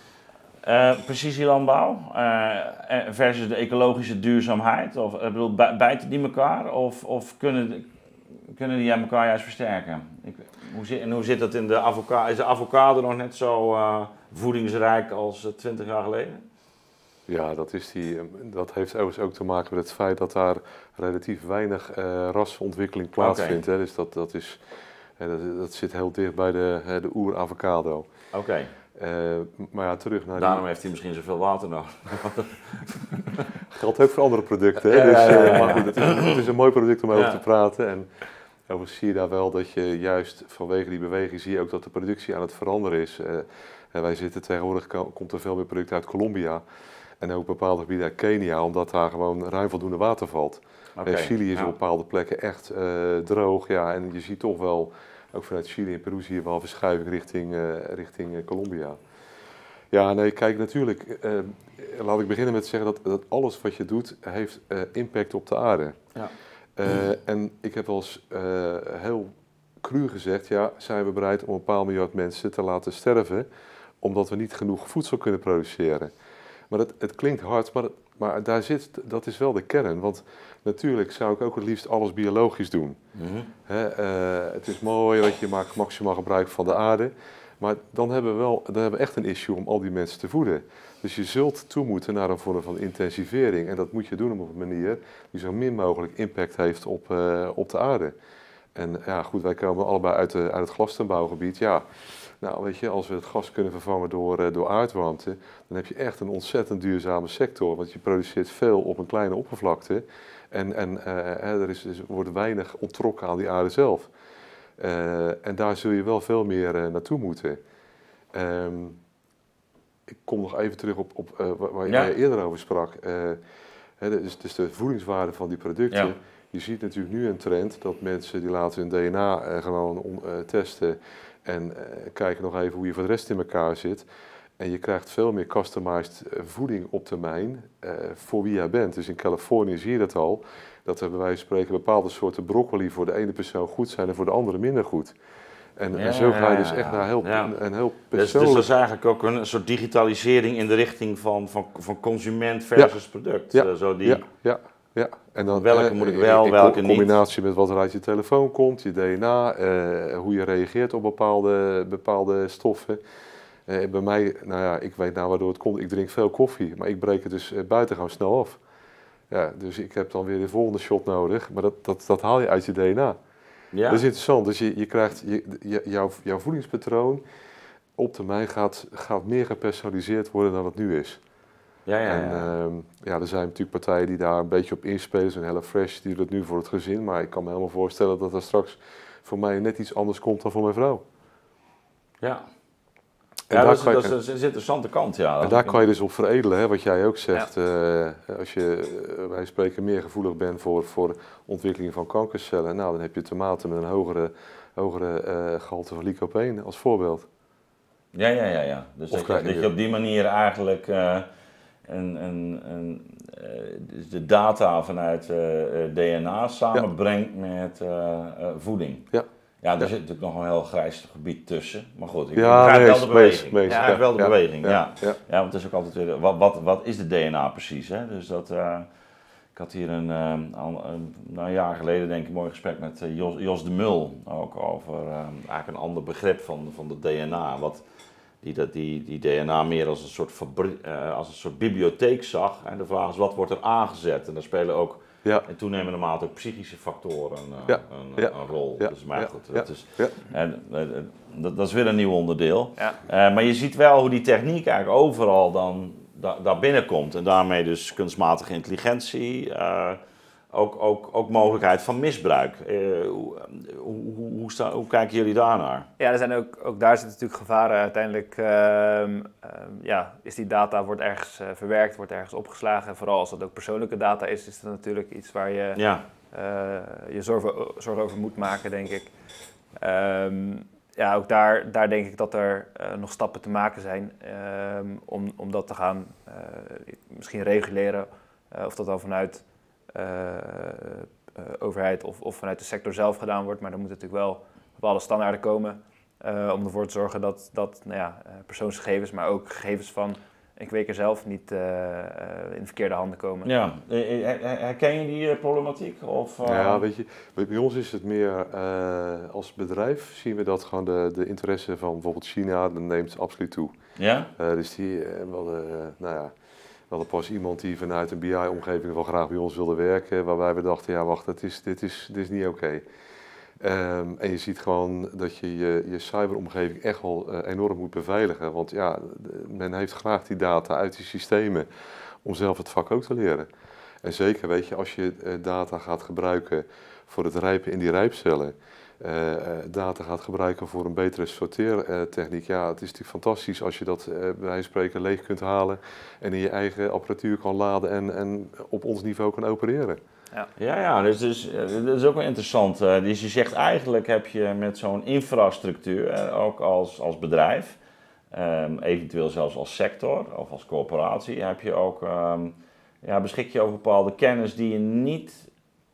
uh, precisielandbouw uh, versus de ecologische duurzaamheid, of, ik bedoel, bijten die elkaar of, of kunnen, kunnen die elkaar juist versterken? Ik, hoe, zit, en hoe zit dat in de avocado? Is de avocado nog net zo uh, voedingsrijk als twintig uh, jaar geleden? Ja, dat, is die, dat heeft overigens ook te maken met het feit dat daar relatief weinig uh, rasontwikkeling plaatsvindt. Okay. Hè? Dus dat, dat, is, uh, dat, dat zit heel dicht bij de, uh, de oer-avocado. Oké. Okay. Uh, maar ja, terug naar Daarom die... heeft hij misschien zoveel water nodig. Geldt ook voor andere producten. Hè? Dus, uh, ja, ja, ja. Maar goed, het, is een, het is een mooi product om over ja. te praten. En overigens zie je daar wel dat je juist vanwege die beweging zie je ook dat de productie aan het veranderen is. Uh, en wij zitten tegenwoordig, komt er veel meer producten uit Colombia. En ook bepaalde gebieden uit Kenia, omdat daar gewoon ruim voldoende water valt. Okay. En Chili is ja. op bepaalde plekken echt uh, droog. Ja, en je ziet toch wel... Ook vanuit Chili en Peru zie je wel verschuiving richting, uh, richting uh, Colombia. Ja, nee, kijk, natuurlijk, uh, laat ik beginnen met te zeggen dat, dat alles wat je doet, heeft uh, impact op de aarde. Ja. Uh, mm. En ik heb wel eens uh, heel cru gezegd, ja, zijn we bereid om een paar miljard mensen te laten sterven, omdat we niet genoeg voedsel kunnen produceren. Maar het, het klinkt hard, maar, maar daar zit, dat is wel de kern, want... Natuurlijk zou ik ook het liefst alles biologisch doen. Mm-hmm. He, uh, het is mooi, dat je maakt maximaal gebruik van de aarde. Maar dan hebben we wel, dan hebben we echt een issue om al die mensen te voeden. Dus je zult toe moeten naar een vorm van intensivering. En dat moet je doen op een manier die zo min mogelijk impact heeft op, uh, op de aarde. En ja, goed, wij komen allebei uit, de, uit het glastuinbouwgebied. Ja, nou weet je, als we het gas kunnen vervangen door, uh, door aardwarmte, dan heb je echt een ontzettend duurzame sector. Want je produceert veel op een kleine oppervlakte. En, en uh, er, is, er wordt weinig onttrokken aan die aarde zelf. Uh, en daar zul je wel veel meer uh, naartoe moeten. Um, ik kom nog even terug op, op uh, waar, ja. waar je eerder over sprak. Uh, hè, dus, dus de voedingswaarde van die producten. Ja. Je ziet natuurlijk nu een trend dat mensen die laten hun D N A uh, gewoon on, uh, testen. En uh, kijken nog even hoe je voor de rest in elkaar zit. En je krijgt veel meer customized voeding op termijn uh, voor wie jij bent. Dus in Californië zie je dat al, dat er bij wijze van spreken bepaalde soorten broccoli voor de ene persoon goed zijn en voor de andere minder goed. En, ja, en zo ga je dus echt naar heel, ja. een, een heel persoonlijk... Dus, dus dat is eigenlijk ook een soort digitalisering in de richting van, van, van consument versus ja. product. Ja. Uh, zo die... ja, ja, ja. En dan, welke uh, moet ik wel, in, welke in niet? In combinatie met wat er uit je telefoon komt, je D N A, uh, hoe je reageert op bepaalde, bepaalde stoffen. Uh, bij mij, nou ja, ik weet nou waardoor het komt. Ik drink veel koffie, maar ik breek het dus uh, buitengewoon snel af. Ja, dus ik heb dan weer de volgende shot nodig, maar dat, dat, dat haal je uit je D N A. Ja. Dat is interessant. Dus je, je krijgt je, je, jouw, jouw voedingspatroon op termijn gaat, gaat meer gepersonaliseerd worden dan het nu is. Ja, ja, ja. En uh, ja, er zijn natuurlijk partijen die daar een beetje op inspelen. Zo'n HelloFresh, die doet het nu voor het gezin. Maar ik kan me helemaal voorstellen dat er straks voor mij net iets anders komt dan voor mijn vrouw. Ja. En ja, dat is, je, dat is een interessante kant, ja. En daar kan je dus op veredelen, hè, wat jij ook zegt. Ja. Uh, als je, uh, wij spreken, meer gevoelig bent voor, voor ontwikkeling van kankercellen. Nou, dan heb je tomaten met een hogere, hogere uh, gehalte van lycopene als voorbeeld. Ja, ja, ja. ja. Dus dat je, dat je op die manier eigenlijk uh, een, een, een, uh, dus de data vanuit uh, D N A samenbrengt ja. met uh, uh, voeding. Ja. Ja, er ja. zit natuurlijk nog een heel grijs gebied tussen. Maar goed, ik ja, begrijp meest, wel de beweging. Meest, meest, ja, ja, wel de ja, beweging, ja. Ja, ja. ja. want het is ook altijd weer, wat, wat, wat is de D N A precies? Hè? Dus dat, uh, ik had hier een, uh, al, een, nou, een jaar geleden denk ik een mooi gesprek met uh, Jos, Jos de Mul. Ook over uh, eigenlijk een ander begrip van, van de D N A. Wat, die, dat, die, die D N A meer als een soort, fabri- uh, als een soort bibliotheek zag. En de vraag is, wat wordt er aangezet? En daar spelen ook ja. in toenemende mate ook psychische factoren uh, ja. een, ja. een rol. Ja. Dus maar ja. goed, ja. dat, is, ja. en, uh, dat, dat is weer een nieuw onderdeel. Ja. Uh, maar je ziet wel hoe die techniek eigenlijk overal dan da, daar binnenkomt. En daarmee dus kunstmatige intelligentie, uh, ook, ook, ook mogelijkheid van misbruik. Uh, hoe, hoe, hoe, hoe, sta, hoe kijken jullie daarnaar? Ja, er zijn ook, ook daar zitten natuurlijk gevaren. Uiteindelijk uh, uh, ja, is die data wordt ergens uh, verwerkt, wordt ergens opgeslagen. En vooral als dat ook persoonlijke data is, is dat natuurlijk iets waar je ja. uh, je zorgen, zorgen over moet maken, denk ik. Um, ja, ook daar, daar denk ik dat er uh, nog stappen te maken zijn um, om, om dat te gaan uh, misschien reguleren. Uh, of dat dan vanuit uh, uh, overheid of, of vanuit de sector zelf gedaan wordt. Maar er moeten natuurlijk wel bepaalde standaarden komen uh, om ervoor te zorgen dat, dat nou ja, persoonsgegevens, maar ook gegevens van een kweker zelf niet uh, uh, in verkeerde handen komen. Ja, herken je die problematiek? Of, uh... Ja, weet je, bij ons is het meer uh, als bedrijf zien we dat gewoon de, de interesse van bijvoorbeeld China, dat neemt absoluut toe. Ja? Uh, dus die, uh, wel, uh, nou ja, we hadden pas iemand die vanuit een B I-omgeving wel graag bij ons wilde werken, waarbij we dachten, ja wacht, dit is, dit is, dit is niet oké. Okay. Um, en je ziet gewoon dat je je, je cyberomgeving echt wel uh, enorm moet beveiligen. Want ja, men heeft graag die data uit die systemen om zelf het vak ook te leren. En zeker, weet je, als je uh, data gaat gebruiken voor het rijpen in die rijpcellen, uh, uh, data gaat gebruiken voor een betere sorteertechniek. Ja, het is natuurlijk fantastisch als je dat uh, bij wijze van spreken leeg kunt halen en in je eigen apparatuur kan laden en, en op ons niveau kan opereren. Ja, ja, ja dus, dus, dat is ook wel interessant. Dus je zegt eigenlijk heb je met zo'n infrastructuur, ook als, als bedrijf, um, eventueel zelfs als sector of als corporatie, heb je ook, um, ja, beschik je over bepaalde kennis die je niet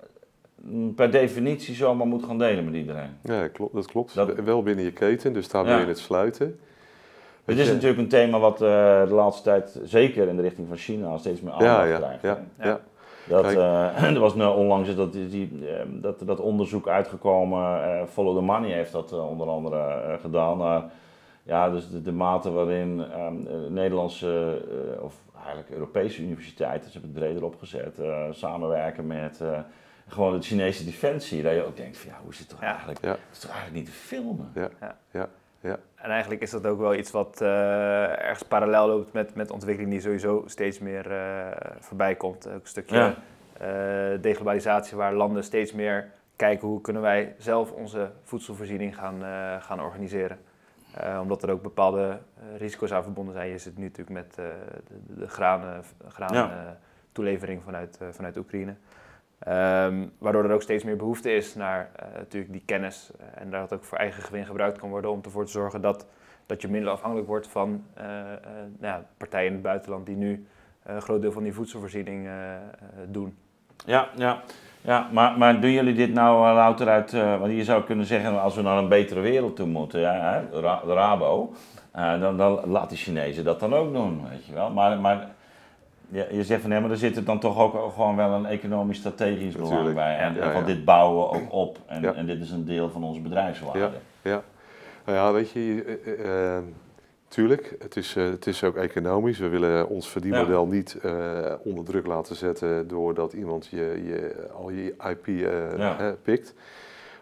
per definitie zomaar moet gaan delen met iedereen. Ja, klopt, dat klopt. Dat, wel binnen je keten, dus daar wil ja. je het sluiten. Het is je... natuurlijk een thema wat uh, de laatste tijd, zeker in de richting van China, steeds meer aandacht ja, ja, krijgt. Ja, ja. ja. Dat, uh, er was nou onlangs dat, die, uh, dat, dat onderzoek uitgekomen, uh, Follow the Money heeft dat uh, onder andere uh, gedaan. Uh, ja, dus de, de mate waarin um, Nederlandse uh, of eigenlijk Europese universiteiten, ze hebben het breder opgezet, uh, samenwerken met uh, gewoon de Chinese defensie. Dat je ook denkt van ja, hoe is het toch ja. eigenlijk, ja. het is toch eigenlijk niet te filmen? Ja, ja, ja. ja. En eigenlijk is dat ook wel iets wat uh, ergens parallel loopt met, met ontwikkeling die sowieso steeds meer uh, voorbij komt. Ook een stukje ja. uh, deglobalisatie waar landen steeds meer kijken hoe kunnen wij zelf onze voedselvoorziening gaan, uh, gaan organiseren. Uh, omdat er ook bepaalde uh, risico's aan verbonden zijn. Je zit nu natuurlijk met uh, de, de granen, graan, ja. uh, toelevering vanuit, uh, vanuit Oekraïne. Um, waardoor er ook steeds meer behoefte is naar uh, natuurlijk die kennis uh, en dat ook voor eigen gewin gebruikt kan worden om ervoor te zorgen dat, dat je minder afhankelijk wordt van uh, uh, nou ja, partijen in het buitenland die nu uh, een groot deel van die voedselvoorziening uh, uh, doen. Ja, ja. ja maar, maar doen jullie dit nou uh, louter uit, uh, want je zou kunnen zeggen als we naar een betere wereld toe moeten, ja, hè, Ra- de Rabo, uh, dan, dan laat die Chinezen dat dan ook doen, weet je wel. Maar, maar Ja, je zegt van nee, maar er zit er dan toch ook gewoon wel een economisch strategisch belang Natuurlijk. bij. En, ja, en van ja. dit bouwen we ook op. En, ja. en dit is een deel van onze bedrijfswaarde. Ja, ja. Nou ja, weet je, uh, uh, tuurlijk, het is, uh, het is ook economisch. We willen ons verdienmodel ja. niet uh, onder druk laten zetten doordat iemand je, je, al je I P uh, ja. uh, pikt.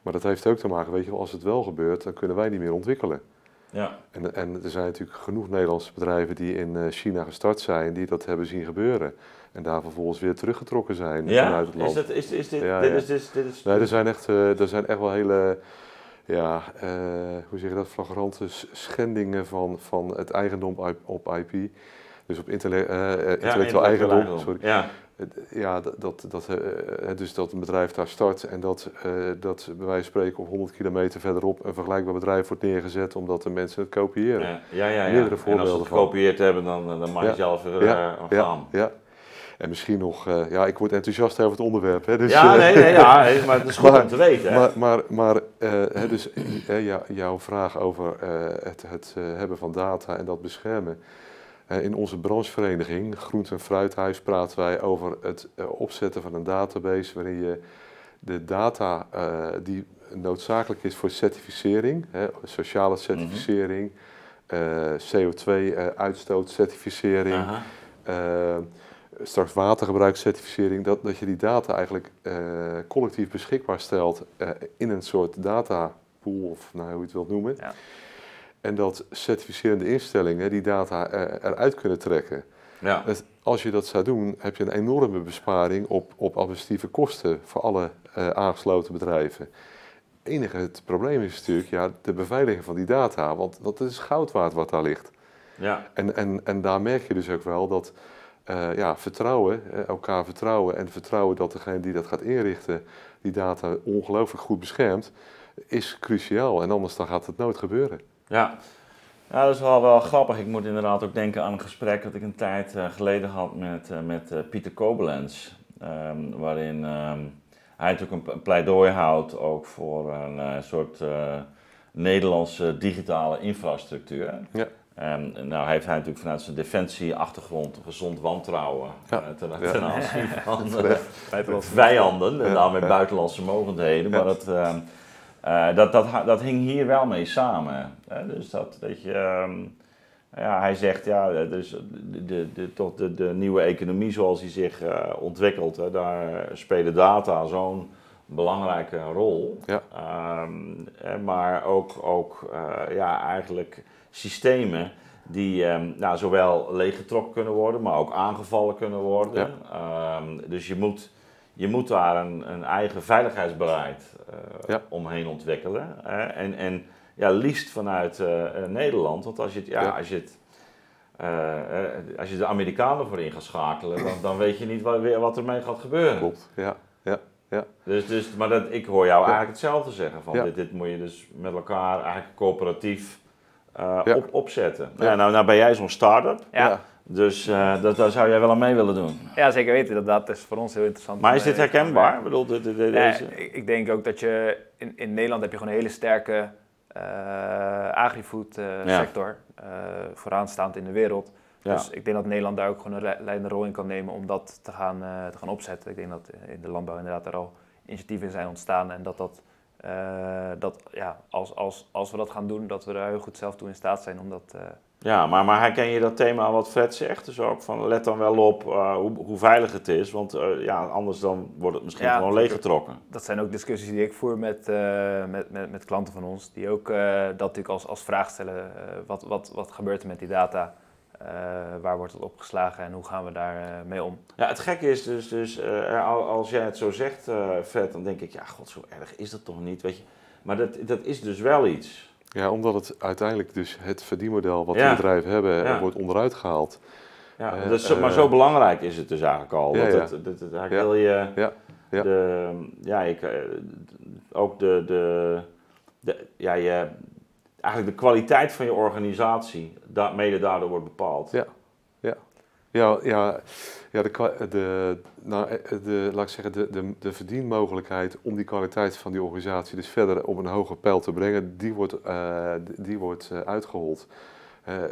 Maar dat heeft ook te maken, weet je wel, als het wel gebeurt, dan kunnen wij niet meer ontwikkelen. Ja. En, en er zijn natuurlijk genoeg Nederlandse bedrijven die in China gestart zijn, die dat hebben zien gebeuren. En daar vervolgens weer teruggetrokken zijn ja? vanuit het land. Is, dat, is, is dit, ja, dit, ja. Is, dit, is, dit is... Nee, er zijn echt, uh, er zijn echt wel hele, ja, uh, hoe zeg je dat, flagrante schendingen van, van het eigendom op I P. Dus op intelle uh, intellectueel ja, eigendom. eigendom. Sorry. Ja, ja dat, dat, dat, uh, dus dat een bedrijf daar start en dat, uh, dat bij wijze van spreken op honderd kilometer verderop een vergelijkbaar bedrijf wordt neergezet omdat de mensen het kopiëren. Ja, ja, ja. ja. Meerdere voorbeelden en als ze het gekopieerd hebben, dan, dan mag je ja. zelf weer ja. uh, gaan. Ja, ja. En misschien nog, uh, ja, ik word enthousiast over het onderwerp. Hè, dus, ja, uh, nee, nee, ja, maar het is goed maar, om te weten. Hè? Maar, maar, maar uh, hè, dus, uh, ja, jouw vraag over uh, het, het uh, hebben van data en dat beschermen. Uh, in onze branchevereniging, Groente- en Fruithuis, praten wij over het uh, opzetten van een database waarin je de data uh, die noodzakelijk is voor certificering, hè, sociale certificering, mm-hmm. uh, C O twee uitstootcertificering, uh, straks watergebruikscertificering, dat, dat je die data eigenlijk uh, collectief beschikbaar stelt uh, in een soort datapool, of nou, hoe je het wilt noemen. Ja. En dat certificerende instellingen die data uh, eruit kunnen trekken. Ja. Dus als je dat zou doen, heb je een enorme besparing op, op administratieve kosten voor alle uh, aangesloten bedrijven. Het enige het probleem is natuurlijk ja, de beveiliging van die data, want dat is goud waard wat daar ligt. Ja. En, en, en daar merk je dus ook wel dat uh, ja, vertrouwen, uh, elkaar vertrouwen en vertrouwen dat degene die dat gaat inrichten, die data ongelooflijk goed beschermt, is cruciaal. En anders dan gaat het nooit gebeuren. Ja. Ja, dat is wel, wel grappig. Ik moet inderdaad ook denken aan een gesprek dat ik een tijd uh, geleden had met, uh, met uh, Pieter Koblenz. Um, waarin um, hij natuurlijk een, een pleidooi houdt ook voor een uh, soort uh, Nederlandse digitale infrastructuur. Ja. Um, nou heeft hij natuurlijk vanuit zijn defensieachtergrond gezond wantrouwen ja. uh, ten, ja. ten aanzien van uh, vijanden en daarmee ja. buitenlandse mogendheden. Ja. Maar dat... Uh, Uh, dat, dat, dat hing hier wel mee samen. Hè? Dus dat, dat je, um, ja, hij zegt, ja, dus de, de, de, tot de, de nieuwe economie zoals die zich uh, ontwikkelt, hè, daar spelen data zo'n belangrijke rol. Ja. Um, maar ook, ook uh, ja, eigenlijk systemen die um, nou, zowel leeggetrokken kunnen worden, maar ook aangevallen kunnen worden. Ja. Um, dus je moet... Je moet daar een, een eigen veiligheidsbeleid uh, ja. omheen ontwikkelen. Hè? En, en ja, liefst vanuit uh, Nederland. Want als je, het, ja, ja. Als, je het, uh, als je de Amerikanen voor in gaat schakelen, dan, dan weet je niet wat, weer wat ermee gaat gebeuren. Klopt, ja. ja. ja. Dus, dus, maar dat, ik hoor jou ja. eigenlijk hetzelfde zeggen. Van ja. dit, dit moet je dus met elkaar eigenlijk coöperatief uh, ja. op, opzetten. Ja. Nou, nou, nou ben jij zo'n start-up. Ja. Ja. Dus uh, dat, daar zou jij wel aan mee willen doen. Ja, zeker weten. Dat, dat is voor ons heel interessant. Maar is dit herkenbaar? Ik bedoel, de, de, de, deze... ja, ik denk ook dat je... In, in Nederland heb je gewoon een hele sterke uh, agri-food uh, ja. sector. Uh, vooraanstaand in de wereld. Ja. Dus ik denk dat Nederland daar ook gewoon een leidende rol in kan nemen om dat te gaan, uh, te gaan opzetten. Ik denk dat in de landbouw inderdaad er al initiatieven zijn ontstaan. En dat dat... Uh, dat ja, als, als, als we dat gaan doen, dat we er heel goed zelf toe in staat zijn om dat... Uh, Ja, maar, maar herken je dat thema wat Fred zegt? Dus ook van let dan wel op uh, hoe, hoe veilig het is, want uh, ja, anders dan wordt het misschien ja, gewoon leeggetrokken. Dat zijn ook discussies die ik voer met, uh, met, met, met klanten van ons, die ook uh, dat natuurlijk als, als vraag stellen. Uh, wat, wat, wat gebeurt er met die data? Uh, waar wordt het opgeslagen en hoe gaan we daar uh, mee om? Ja, het gekke is dus, dus uh, als jij het zo zegt, uh, Fred, dan denk ik, ja god, zo erg is dat toch niet, weet je. Maar dat, dat is dus wel iets. Ja, omdat het uiteindelijk dus het verdienmodel wat ja. de bedrijven hebben ja. wordt onderuit gehaald. Ja, uh, dus, uh, maar zo belangrijk is het dus eigenlijk al. Ja, dat, ja. Dat, dat, dat, dat eigenlijk ja. wil je ja. Ja. De, ja, ik, ook de, de, de, ja, je, eigenlijk de kwaliteit van je organisatie da, mede daardoor wordt bepaald. Ja, ja. Ja, ja, ja de, de, nou, de, laat ik zeggen, de, de, de verdienmogelijkheid om die kwaliteit van die organisatie dus verder op een hoger peil te brengen, die wordt, uh, die wordt uh, uitgehold. Uh, uh,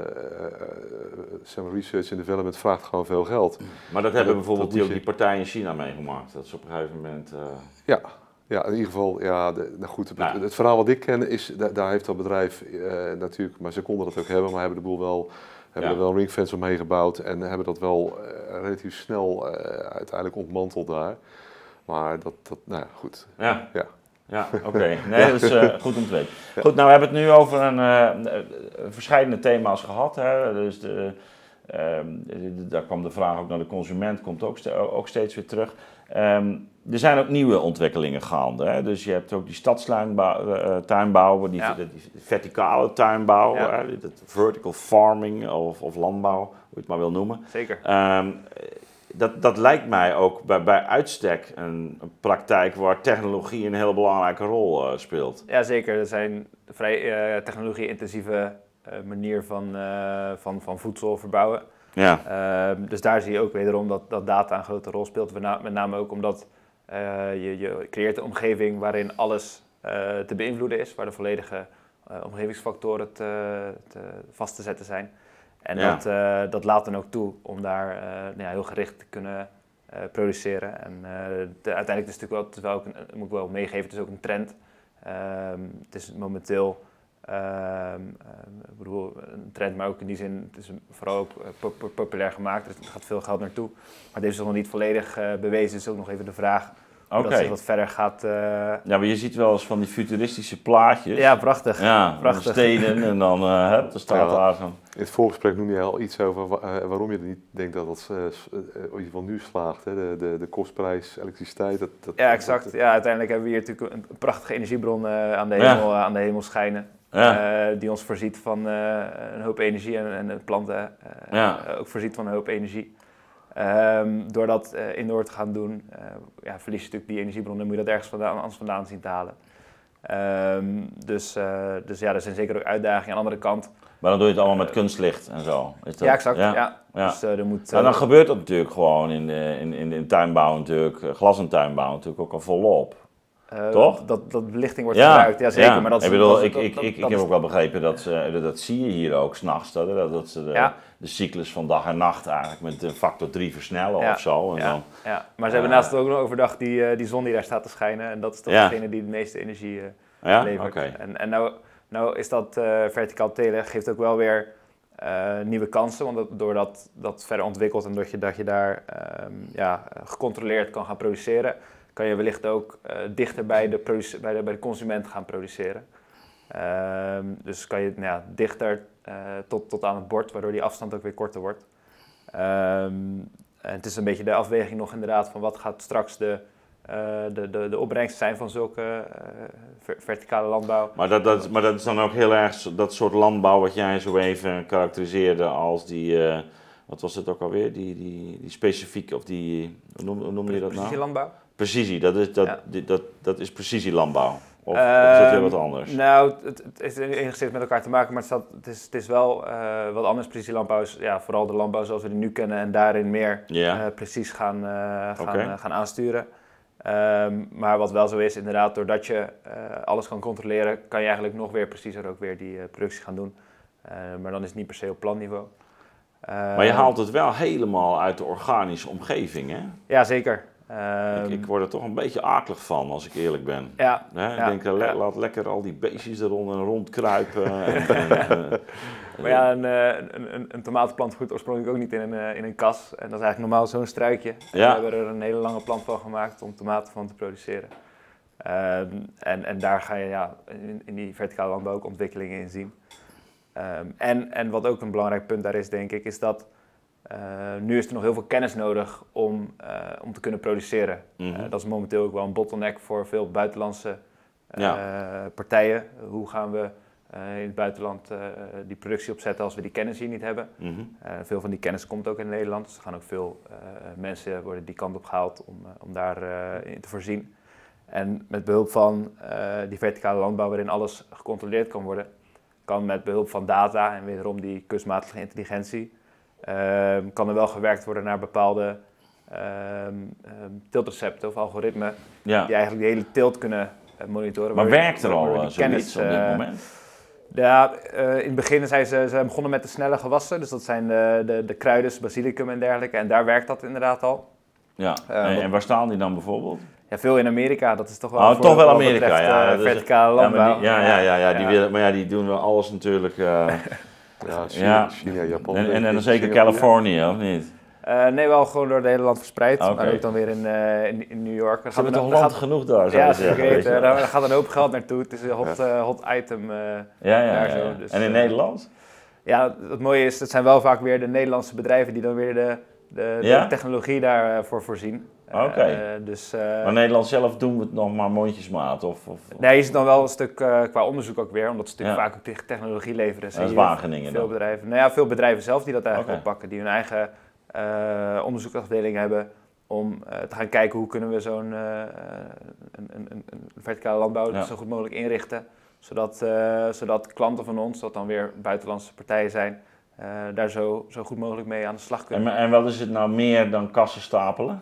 uh, research and development vraagt gewoon veel geld. Maar dat hebben dat, bijvoorbeeld dat die, ook die partijen in China meegemaakt, dat is op een gegeven moment... Uh... Ja. Ja, in ieder geval, ja, de, nou goed, het, nou. het verhaal wat ik ken is, da, daar heeft dat bedrijf uh, natuurlijk, maar ze konden dat ook hebben, maar hebben de boel wel... Hebben ja. er wel een ringfence omheen gebouwd en hebben dat wel uh, relatief snel uh, uiteindelijk ontmanteld daar. Maar dat, dat nou ja, goed. Ja. ja. Ja, oké. Okay. Nee, ja. dat is uh, goed om te weten. Ja. Goed, nou we hebben het nu over een uh, verschillende thema's gehad. Hè? Dus de, uh, daar kwam de vraag ook naar de consument, komt ook, st ook steeds weer terug. Um, er zijn ook nieuwe ontwikkelingen gaande. Hè? Dus je hebt ook die stadstuinbouw, die, ja. die verticale tuinbouw, ja. hè? Dat vertical farming of, of landbouw, hoe je het maar wil noemen. Zeker. Um, Dat, dat lijkt mij ook bij, bij uitstek een, een praktijk waar technologie een hele belangrijke rol uh, speelt. Ja, zeker. Er zijn vrij uh, technologie-intensieve uh, manier van, uh, van, van voedsel verbouwen. Ja. Uh, dus daar zie je ook wederom dat, dat data een grote rol speelt. Met name ook omdat uh, je, je creëert een omgeving waarin alles uh, te beïnvloeden is, waar de volledige uh, omgevingsfactoren te, te vast te zetten zijn. En ja. dat, uh, dat laat dan ook toe om daar uh, nou ja, heel gericht te kunnen uh, produceren. En uh, de, uiteindelijk is het natuurlijk wel, het is wel ook een, moet ik wel meegeven, het is ook een trend. Uh, het is momenteel uh, uh, ik bedoel, een trend, maar ook in die zin, het is vooral ook pop populair gemaakt. Er gaat veel geld naartoe. Maar dit is nog niet volledig uh, bewezen, dus ook nog even de vraag. Hoe okay. dat zich wat verder gaat... Uh... Ja, maar je ziet wel eens van die futuristische plaatjes. Ja, prachtig. Ja, prachtig. steden en dan, uh, hup, dan staat ja, daar zo'n... In het voorgesprek noem je al iets over wa uh, waarom je niet denkt dat dat uh, in ieder geval nu slaagt. Hè? De, de, de kostprijs, elektriciteit. Dat, dat, ja, exact. Dat, ja, uiteindelijk hebben we hier natuurlijk een prachtige energiebron uh, aan, de hemel, ja. uh, aan de hemel schijnen. Ja. Uh, die ons voorziet van uh, een hoop energie en, en de planten uh, ja. uh, ook voorziet van een hoop energie. Um, door dat uh, indoor te gaan doen, uh, ja, verlies je natuurlijk die energiebron en moet je dat ergens vandaan, anders vandaan zien te halen. Um, dus, uh, dus ja, er zijn zeker ook uitdagingen. Aan de andere kant... Maar dan doe je het allemaal met kunstlicht en zo? Is dat... Ja, exact. Ja. Ja. Ja. Dus, uh, er moet, uh... nou, dan gebeurt dat natuurlijk gewoon in, in, in, in tuinbouw natuurlijk, glas- en tuinbouw natuurlijk ook al volop. Uh, Toch? Dat, dat belichting wordt ja. gebruikt, ja zeker. Ja. Maar dat ik bedoel, dat, ik, dat, ik, dat, ik, dat ik heb ook wel begrepen dat, ze, dat, dat zie je hier ook s'nachts, dat, dat, dat ze de, ja. de cyclus van dag en nacht eigenlijk met een factor drie versnellen ja. of zo. En ja. dan, ja. Maar ze uh, hebben naast het ook nog overdag die, uh, die zon die daar staat te schijnen en dat is toch ja. degene die de meeste energie uh, ja? levert. Okay. En, en nou, nou is dat uh, verticaal telen geeft ook wel weer uh, nieuwe kansen, want dat, doordat dat verder ontwikkelt en dat je, dat je daar um, ja, gecontroleerd kan gaan produceren, kan je wellicht ook uh, dichter bij de, bij, de, bij de consument gaan produceren. Uh, dus kan je nou ja, dichter uh, tot, tot aan het bord, waardoor die afstand ook weer korter wordt. Uh, en het is een beetje de afweging nog inderdaad van wat gaat straks de, uh, de, de, de opbrengst zijn van zulke uh, ver verticale landbouw. Maar dat, dat, maar dat is dan ook heel erg dat soort landbouw wat jij zo even karakteriseerde als die... Uh, wat was het ook alweer? Die, die, die specifieke, of die... Hoe noem, hoe noem je dat nou? Precisielandbouw? Precisie, dat is, dat, ja. die, dat, dat is precisielandbouw. Of, uh, of is dat weer wat anders? Nou, het, het is enigszins met elkaar te maken, maar het, staat, het, is, het is wel uh, wat anders. Precisielandbouw is ja, vooral de landbouw zoals we die nu kennen en daarin meer yeah. uh, precies gaan, uh, gaan, okay. uh, gaan aansturen. Um, maar wat wel zo is, inderdaad, doordat je uh, alles kan controleren, kan je eigenlijk nog weer preciezer ook weer die uh, productie gaan doen. Uh, maar dan is het niet per se op planniveau. Uh, maar je haalt het wel helemaal uit de organische omgeving, hè? Ja, zeker. Um, ik, ik word er toch een beetje akelig van, als ik eerlijk ben. Ja, He, ja, ik denk, le ja. laat lekker al die beestjes er rond en rond kruipen. en, en, en, maar ja, een, een, een, een tomatenplant groeit oorspronkelijk ook niet in een, in een kas. En dat is eigenlijk normaal zo'n struikje. Ja. We hebben er een hele lange plant van gemaakt om tomaten van te produceren. Um, en, en daar ga je ja, in, in die verticale landbouw ook ontwikkelingen in zien. Um, en, en wat ook een belangrijk punt daar is, denk ik, is dat uh, nu is er nog heel veel kennis nodig om, uh, om te kunnen produceren. Mm-hmm. uh, dat is momenteel ook wel een bottleneck voor veel buitenlandse uh, ja. partijen. Hoe gaan we uh, in het buitenland uh, die productie opzetten als we die kennis hier niet hebben? Mm-hmm. uh, veel van die kennis komt ook in Nederland, dus er gaan ook veel uh, mensen worden die kant op gehaald om, uh, om daar uh, in te voorzien. En met behulp van uh, die verticale landbouw waarin alles gecontroleerd kan worden, kan met behulp van data en wederom die kunstmatige intelligentie, uh, kan er wel gewerkt worden naar bepaalde uh, uh, tiltrecepten of algoritmen ja. die eigenlijk de hele teelt kunnen uh, monitoren. Maar werkt er al uh, zoiets op dit moment? Ja, uh, in het begin zijn ze, ze begonnen met de snelle gewassen, dus dat zijn de, de, de kruiden, basilicum en dergelijke, en daar werkt dat inderdaad al. Ja, uh, en, en waar staan die dan bijvoorbeeld? Ja, veel in Amerika, dat is toch wel... Oh, toch wel Amerika, betreft, ja. Uh, verticale ja, landbouw. Die, ja, ja, ja, ja, die ja. Willen, maar ja, die doen wel alles natuurlijk... Uh, ja, China, ja. China, Japan... En, en, en dan zeker Californië, of niet? Uh, nee, wel gewoon door het hele land verspreid. Okay. Maar ook dan weer in, uh, in, in New York. Ze hebben toch land gaat, genoeg daar? Ja, zeker. Daar, daar gaat een hoop geld naartoe. Het is een hot, ja. uh, hot item. Uh, ja, ja, ja, ja. Dus, en in uh, Nederland? Ja, het mooie is, het zijn wel vaak weer de Nederlandse bedrijven die dan weer de, de, de ja? technologie daarvoor voorzien. Oké. Okay. Uh, dus, uh, maar Nederland zelf doen we het nog maar mondjesmaat? Of, of, of? Nee, is het dan wel een stuk uh, qua onderzoek ook weer, omdat ze natuurlijk ja. vaak ook technologie leveren. Dat is Wageningen veel dan? Bedrijven, nou ja, veel bedrijven zelf die dat eigenlijk okay. oppakken, die hun eigen uh, onderzoeksafdeling hebben om uh, te gaan kijken hoe kunnen we zo'n uh, een, een, een, een verticale landbouw ja. zo goed mogelijk inrichten. Zodat, uh, zodat klanten van ons, dat dan weer buitenlandse partijen zijn, uh, daar zo, zo goed mogelijk mee aan de slag kunnen. En, en wat is het nou meer dan kassen stapelen?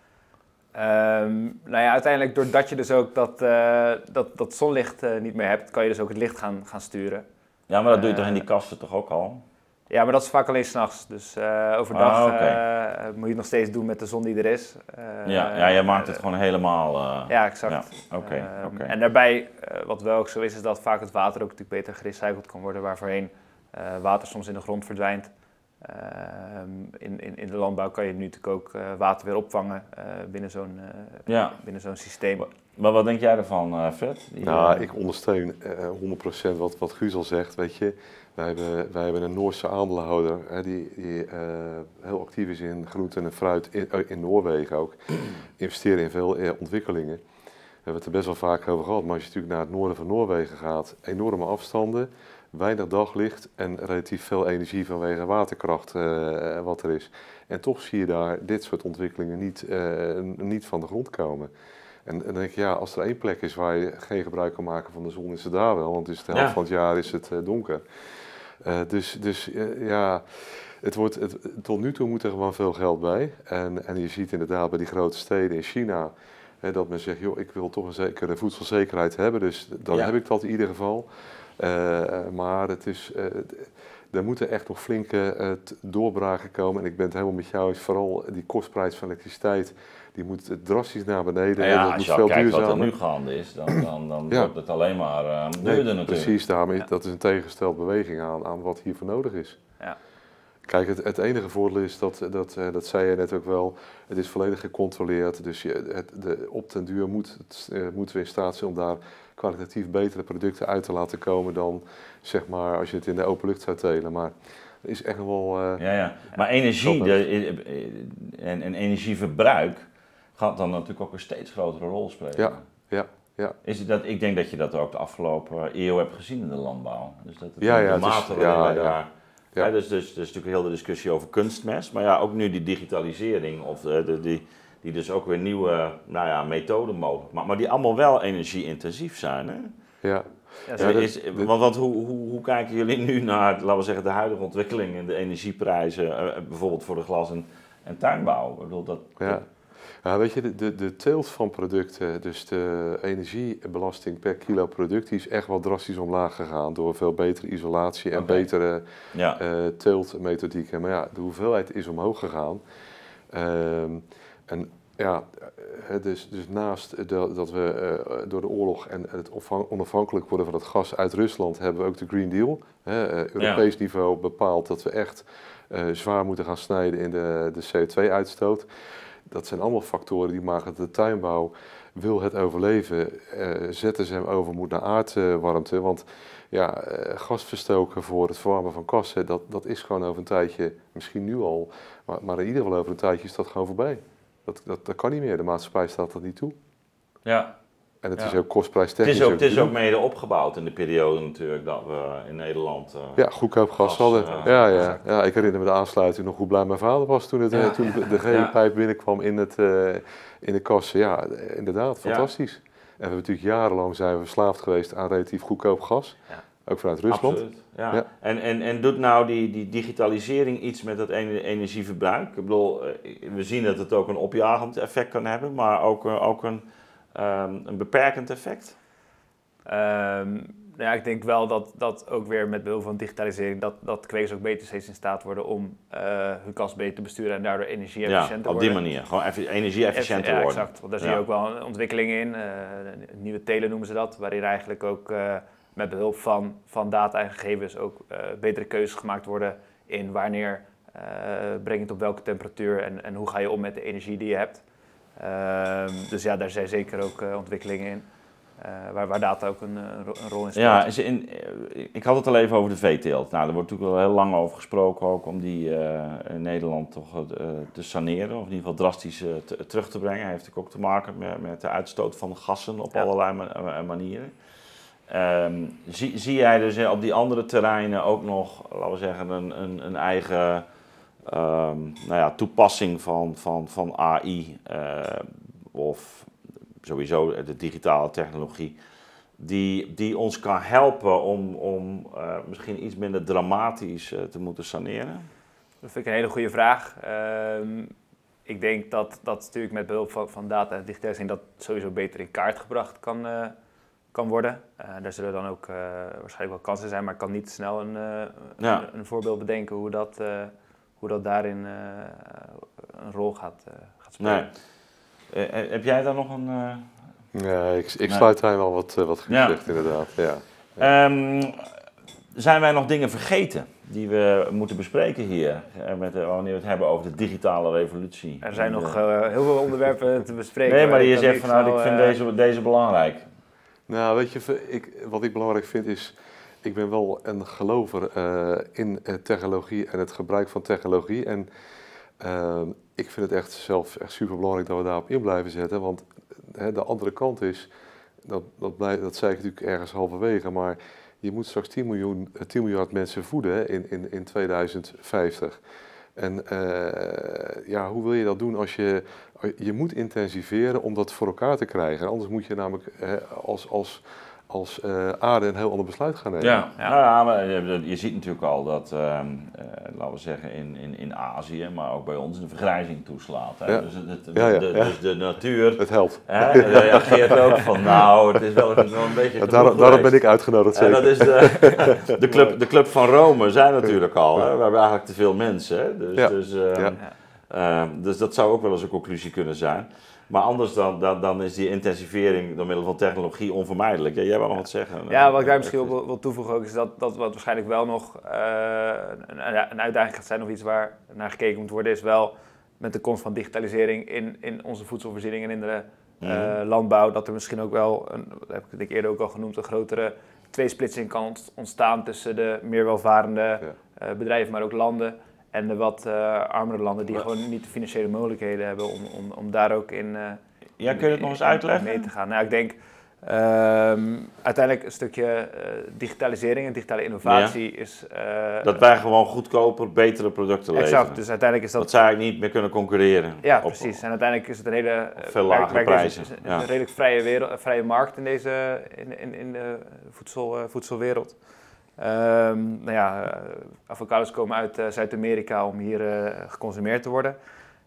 Um, nou ja, uiteindelijk doordat je dus ook dat, uh, dat, dat zonlicht uh, niet meer hebt, kan je dus ook het licht gaan, gaan sturen. Ja, maar dat doe je uh, toch in die kasten toch ook al? Ja, maar dat is vaak alleen 's nachts. Dus uh, overdag ah, okay. uh, moet je het nog steeds doen met de zon die er is. Uh, ja, ja, je maakt het uh, gewoon helemaal... Uh, ja, exact. Ja, okay, uh, okay. En daarbij, uh, wat wel ook zo is, is dat vaak het water ook natuurlijk beter gerecycled kan worden, waarvoorheen uh, water soms in de grond verdwijnt. Uh, in, in, in de landbouw kan je nu natuurlijk ook uh, water weer opvangen uh, binnen zo'n uh, ja. binnen zo'n systeem. Maar wat denk jij ervan, uh, Fred? Die, nou, uh, ik ondersteun uh, honderd procent wat, wat Guus al zegt, weet je. Wij hebben, wij hebben een Noorse aandeelhouder hè, die, die uh, heel actief is in groenten en fruit, in, uh, in Noorwegen ook. Investeren in veel uh, ontwikkelingen. We hebben het er best wel vaak over gehad, maar als je natuurlijk naar het noorden van Noorwegen gaat, enorme afstanden, weinig daglicht en relatief veel energie vanwege waterkracht uh, wat er is. En toch zie je daar dit soort ontwikkelingen niet, uh, niet van de grond komen. En, en dan denk ik, ja, als er één plek is waar je geen gebruik kan maken van de zon, is het daar wel. Want het is de helft ja. van het jaar is het uh, donker. Uh, dus dus uh, ja, het wordt, het, tot nu toe moet er gewoon veel geld bij. En, en je ziet inderdaad bij die grote steden in China, hè, dat men zegt, joh, ik wil toch een zekere voedselzekerheid hebben. Dus dan ja. heb ik dat in ieder geval. Uh, maar het is, uh, er moeten echt nog flinke uh, doorbraken komen. En ik ben het helemaal met jou eens, vooral die kostprijs van elektriciteit, die moet drastisch naar beneden. Ja, ja, dat als moet je veel kijkt wat er nu gaande is, dan, dan, dan ja. wordt het alleen maar uh, duurder nee, natuurlijk. Precies, daarmee, ja. dat is een tegengesteld beweging aan, aan wat hiervoor nodig is. Ja. Kijk, het, het enige voordeel is, dat, dat, dat zei je net ook wel, het is volledig gecontroleerd. Dus je, het, de, op den duur moet het, uh, moeten we in staat zijn om daar kwalitatief betere producten uit te laten komen dan, zeg maar, als je het in de open lucht zou telen. Maar er is echt nog wel... Uh, ja, ja, maar energie de, en, en energieverbruik gaat dan natuurlijk ook een steeds grotere rol spelen. Ja, ja. Ja. Is dat, ik denk dat je dat ook de afgelopen eeuw hebt gezien in de landbouw. Dus dat het ja, ja, de mate is, ja, wij ja. daar... Ja. Ja, dus, dus, dus natuurlijk een hele discussie over kunstmest, maar ja, ook nu die digitalisering, of de, de, die, die dus ook weer nieuwe nou ja, methoden mogelijk maakt, maar die allemaal wel energie-intensief zijn. Hè? Ja. Ja, dus is, dit, want want hoe, hoe, hoe kijken jullie nu naar, laten we zeggen, de huidige ontwikkeling in de energieprijzen, uh, bijvoorbeeld voor de glas- en, en tuinbouw? Ik bedoel, dat, ja. dat... Ja, weet je, de, de, de teelt van producten, dus de energiebelasting per kilo product, die is echt wel drastisch omlaag gegaan door veel betere isolatie en okay. betere ja. uh, teeltmethodieken. Maar ja, de hoeveelheid is omhoog gegaan. Um, en ja, dus, dus naast de, dat we uh, door de oorlog en het onafhankelijk worden van het gas uit Rusland, hebben we ook de Green Deal. Hè, uh, Europees ja. niveau bepaalt dat we echt uh, zwaar moeten gaan snijden in de, de C O twee uitstoot. Dat zijn allemaal factoren die maken dat de tuinbouw wil het overleven. Uh, zetten ze hem over moet naar aardwarmte. Want ja, uh, gas verstoken voor het verwarmen van kassen, dat, dat is gewoon over een tijdje, misschien nu al, maar, maar in ieder geval over een tijdje is dat gewoon voorbij. Dat, dat, dat kan niet meer, de maatschappij staat dat niet toe. Ja. En het ja. is ook kostprijstechnisch. Het is ook, het is ook mede opgebouwd in de periode natuurlijk dat we in Nederland... Uh, ja, goedkoop gas, gas hadden. Uh, ja, ja. ja, ik herinner me de aansluiting nog hoe blij mijn vader was toen, het, ja. toen de gele ja. pijp binnenkwam in, het, uh, in de kassen. Ja, inderdaad, fantastisch. Ja. En we hebben natuurlijk jarenlang zijn we verslaafd geweest aan relatief goedkoop gas. Ja. Ook vanuit Rusland. Absoluut, ja. ja. En, en, en doet nou die, die digitalisering iets met dat energieverbruik? Ik bedoel, we zien dat het ook een opjagend effect kan hebben, maar ook, ook een, um, een beperkend effect? Um, nou ja, ik denk wel dat, dat ook weer met behulp van digitalisering, dat, dat kwekers ook beter steeds in staat worden om uh, hun kas beter te besturen en daardoor energie-efficiënter ja, worden. op die manier, gewoon energie-efficiënter ja, worden. Exact, want daar ja. zie je ook wel ontwikkelingen in. Uh, nieuwe telen noemen ze dat, waarin eigenlijk ook uh, met behulp van, van data en gegevens ook uh, betere keuzes gemaakt worden in wanneer Uh, breng het op welke temperatuur en, en hoe ga je om met de energie die je hebt. Uh, dus ja, daar zijn zeker ook uh, ontwikkelingen in. Uh, waar, waar data ook een, een rol in speelt. Ja, is in, ik had het al even over de veeteelt. Nou, daar wordt natuurlijk wel heel lang over gesproken ook om die uh, in Nederland toch uh, te saneren. Of in ieder geval drastisch uh, te, terug te brengen. Heeft natuurlijk ook te maken met, met de uitstoot van gassen op ja. allerlei ma manieren. Um, zie, zie jij dus op die andere terreinen ook nog, laten we zeggen, een, een, een eigen um, nou ja, toepassing van, van, van A I uh, of sowieso de digitale technologie, die, die ons kan helpen om, om uh, misschien iets minder dramatisch uh, te moeten saneren? Dat vind ik een hele goede vraag. Uh, ik denk dat dat natuurlijk met behulp van, van data en digitalisering dat sowieso beter in kaart gebracht kan, uh, kan worden. Uh, daar zullen dan ook uh, waarschijnlijk wel kansen zijn, maar ik kan niet snel een, uh, ja. een, een voorbeeld bedenken hoe dat, uh, hoe dat daarin uh, een rol gaat, uh, gaat spelen. Nee. Uh, heb jij daar nog een... Uh... Ja, ik, ik sluit daar wel wat, uh, wat gezegd, ja. inderdaad. Ja. Ja. Um, zijn wij nog dingen vergeten die we moeten bespreken hier, uh, met, uh, wanneer we het hebben over de digitale revolutie? Er zijn nog uh, heel veel onderwerpen te bespreken. Nee, maar je zegt van nou, ik vind uh... deze, deze belangrijk. Nou, weet je, ik, wat ik belangrijk vind is, ik ben wel een gelover uh, in uh, technologie en het gebruik van technologie. En uh, ik vind het echt zelf echt super belangrijk dat we daarop in blijven zetten. Want hè, de andere kant is, dat, dat, blijf, dat zei ik natuurlijk ergens halverwege, maar je moet straks tien miljoen, tien miljard mensen voeden hè, in, in, in tweeduizend vijftig. En uh, ja, hoe wil je dat doen als je, je moet intensiveren om dat voor elkaar te krijgen. Anders moet je namelijk uh, als, als, als uh, aarde een heel ander besluit gaan nemen. Ja, ja. Nou ja, maar je, je ziet natuurlijk al dat, uh, uh, laten we zeggen, in, in, in Azië, maar ook bij ons, de vergrijzing toeslaat. Hè? Ja. Dus, het, het, ja, ja, de, ja. dus de natuur het helpt. Hè, reageert ook van, nou, het is wel, wel een beetje. Ja, daar, daarom ben ik uitgenodigd. Zeker. En dat is de, de, club, de Club van Rome, zijn natuurlijk al, hè? We hebben eigenlijk te veel mensen. Hè? Dus, ja. dus, uh, ja. uh, dus dat zou ook wel eens een conclusie kunnen zijn. Maar anders dan, dan, dan is die intensivering door middel van technologie onvermijdelijk. Ja, jij wou nog wat zeggen? Ja, wat ik daar misschien ook wil toevoegen ook, is dat, dat wat waarschijnlijk wel nog uh, een, een uitdaging gaat zijn of iets waar naar gekeken moet worden, is wel met de komst van digitalisering in, in onze voedselvoorziening en in de uh, mm. landbouw, dat er misschien ook wel, een, dat heb ik denk eerder ook al genoemd, een grotere tweesplitsing kan ontstaan tussen de meer welvarende ja. uh, bedrijven, maar ook landen. En de wat uh, armere landen die ja. gewoon niet de financiële mogelijkheden hebben om, om, om daar ook in, uh, ja, kun je het nog eens uitleggen? mee te gaan. Nou, ik denk um, uiteindelijk een stukje uh, digitalisering en digitale innovatie ja. is... Uh, dat wij gewoon goedkoper, betere producten leveren. Exact, dus uiteindelijk is dat... Dat zij niet meer kunnen concurreren. Ja, op, precies. En uiteindelijk is het een hele... Uh, veel lagere prijzen. Deze, ja. een redelijk vrije, wereld, vrije markt in, deze, in, in, in de voedsel, uh, voedselwereld. Um, nou ja, uh, avocados komen uit uh, Zuid-Amerika om hier uh, geconsumeerd te worden.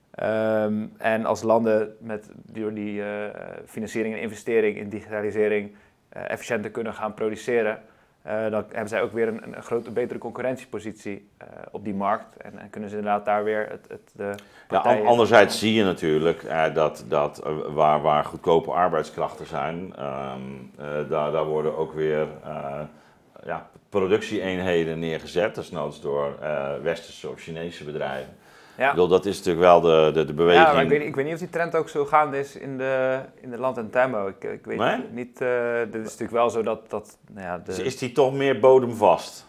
Um, en als landen met door die uh, financiering en investering in digitalisering uh, efficiënter kunnen gaan produceren, uh, dan hebben zij ook weer een, een grote, betere concurrentiepositie uh, op die markt. En, en kunnen ze inderdaad daar weer het, het de ja, anderzijds zie je natuurlijk uh, dat, dat uh, waar, waar goedkope arbeidskrachten zijn, um, uh, daar, daar worden ook weer... Uh, ja, productieeenheden neergezet, desnoods door uh, westerse of Chinese bedrijven. Ja. Ik bedoel, dat is natuurlijk wel de, de, de beweging. Ja, maar ik weet, ik weet niet of die trend ook zo gaande is in de, in de land- en tuinbouw. Ik, ik weet nee? niet, uh, dit is natuurlijk wel zo dat... dat nou ja, de... dus is die toch meer bodemvast?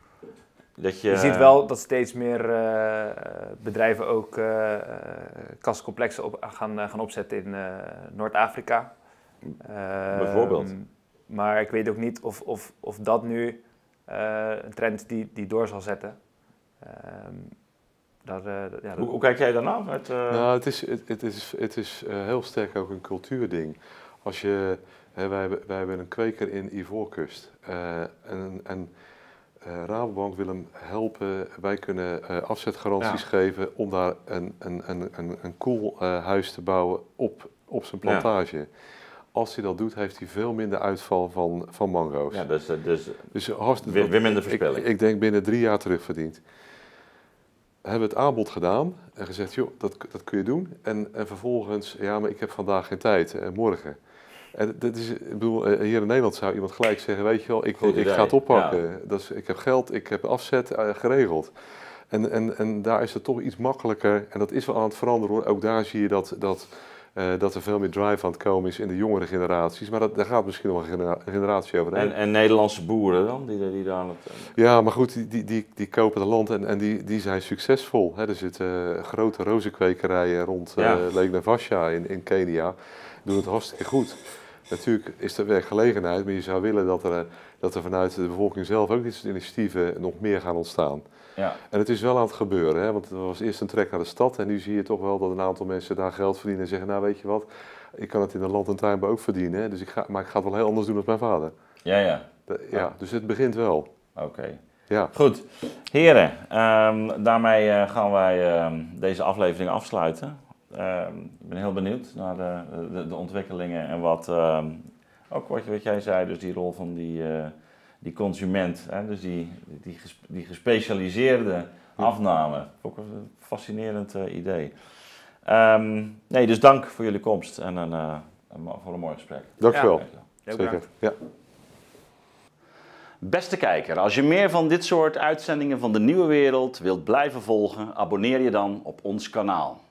Dat je... je ziet wel dat steeds meer uh, bedrijven ook uh, kascomplexen op, gaan, uh, gaan opzetten in uh, Noord-Afrika. Uh, Bijvoorbeeld? Maar ik weet ook niet of, of, of dat nu uh, een trend die, die door zal zetten. Uh, dat, uh, ja, hoe, hoe kijk jij daarna? Met, uh... Nou, het is, het, het is, het is uh, heel sterk ook een cultuurding. Als je, hè, wij, wij hebben een kweker in Ivoorkust. Uh, en en uh, Rabobank wil hem helpen. Wij kunnen uh, afzetgaranties ja. geven om daar een, een, een, een, een koelhuis uh, te bouwen op, op zijn plantage. Ja. Als hij dat doet, heeft hij veel minder uitval van, van mango's. Ja, dus, dus, dus hartst, weer, weer minder verspilling. Ik, ik denk binnen drie jaar terugverdiend. We hebben het aanbod gedaan en gezegd, joh, dat, dat kun je doen. En, en vervolgens, ja, maar ik heb vandaag geen tijd, en morgen. En dat is, ik bedoel, hier in Nederland zou iemand gelijk zeggen, weet je wel, ik, ik ga het oppakken. Ja. Dat is, ik heb geld, ik heb afzet uh, geregeld. En, en, en daar is het toch iets makkelijker, en dat is wel aan het veranderen hoor. Ook daar zie je dat, dat, uh, dat er veel meer drive aan het komen is in de jongere generaties. Maar dat, daar gaat misschien nog een, genera een generatie overheen. En, en Nederlandse boeren dan? Die, die daar aan het... Ja, maar goed, die, die, die, die kopen het land en, en die, die zijn succesvol. Hè. Er zitten uh, grote rozenkwekerijen rond uh, ja. Lake Naivasha in, in Kenia. Doen het hartstikke goed. Natuurlijk is er werkgelegenheid, maar je zou willen dat er, dat er vanuit de bevolking zelf ook dit soort initiatieven nog meer gaan ontstaan. Ja. En het is wel aan het gebeuren, hè? Want er was eerst een trek naar de stad en nu zie je toch wel dat een aantal mensen daar geld verdienen en zeggen, nou weet je wat, ik kan het in een land en tuinbouw ook verdienen, hè? Dus ik ga, maar ik ga het wel heel anders doen dan mijn vader. Ja, ja. De, ja, ja, dus het begint wel. Oké. Okay. Ja. Goed. Heren, um, daarmee uh, gaan wij uh, deze aflevering afsluiten. Uh, ik ben heel benieuwd naar de, de, de ontwikkelingen en wat, uh, ook wat, wat jij zei, dus die rol van die, uh, die consument, hè? Dus die, die, ges, die gespecialiseerde afname. Ook een fascinerend uh, idee. Um, nee, dus dank voor jullie komst en een, uh, een, voor een mooi gesprek. Dank je wel. Ja. Zeker. Ja. Beste kijker, als je meer van dit soort uitzendingen van De Nieuwe Wereld wilt blijven volgen, abonneer je dan op ons kanaal.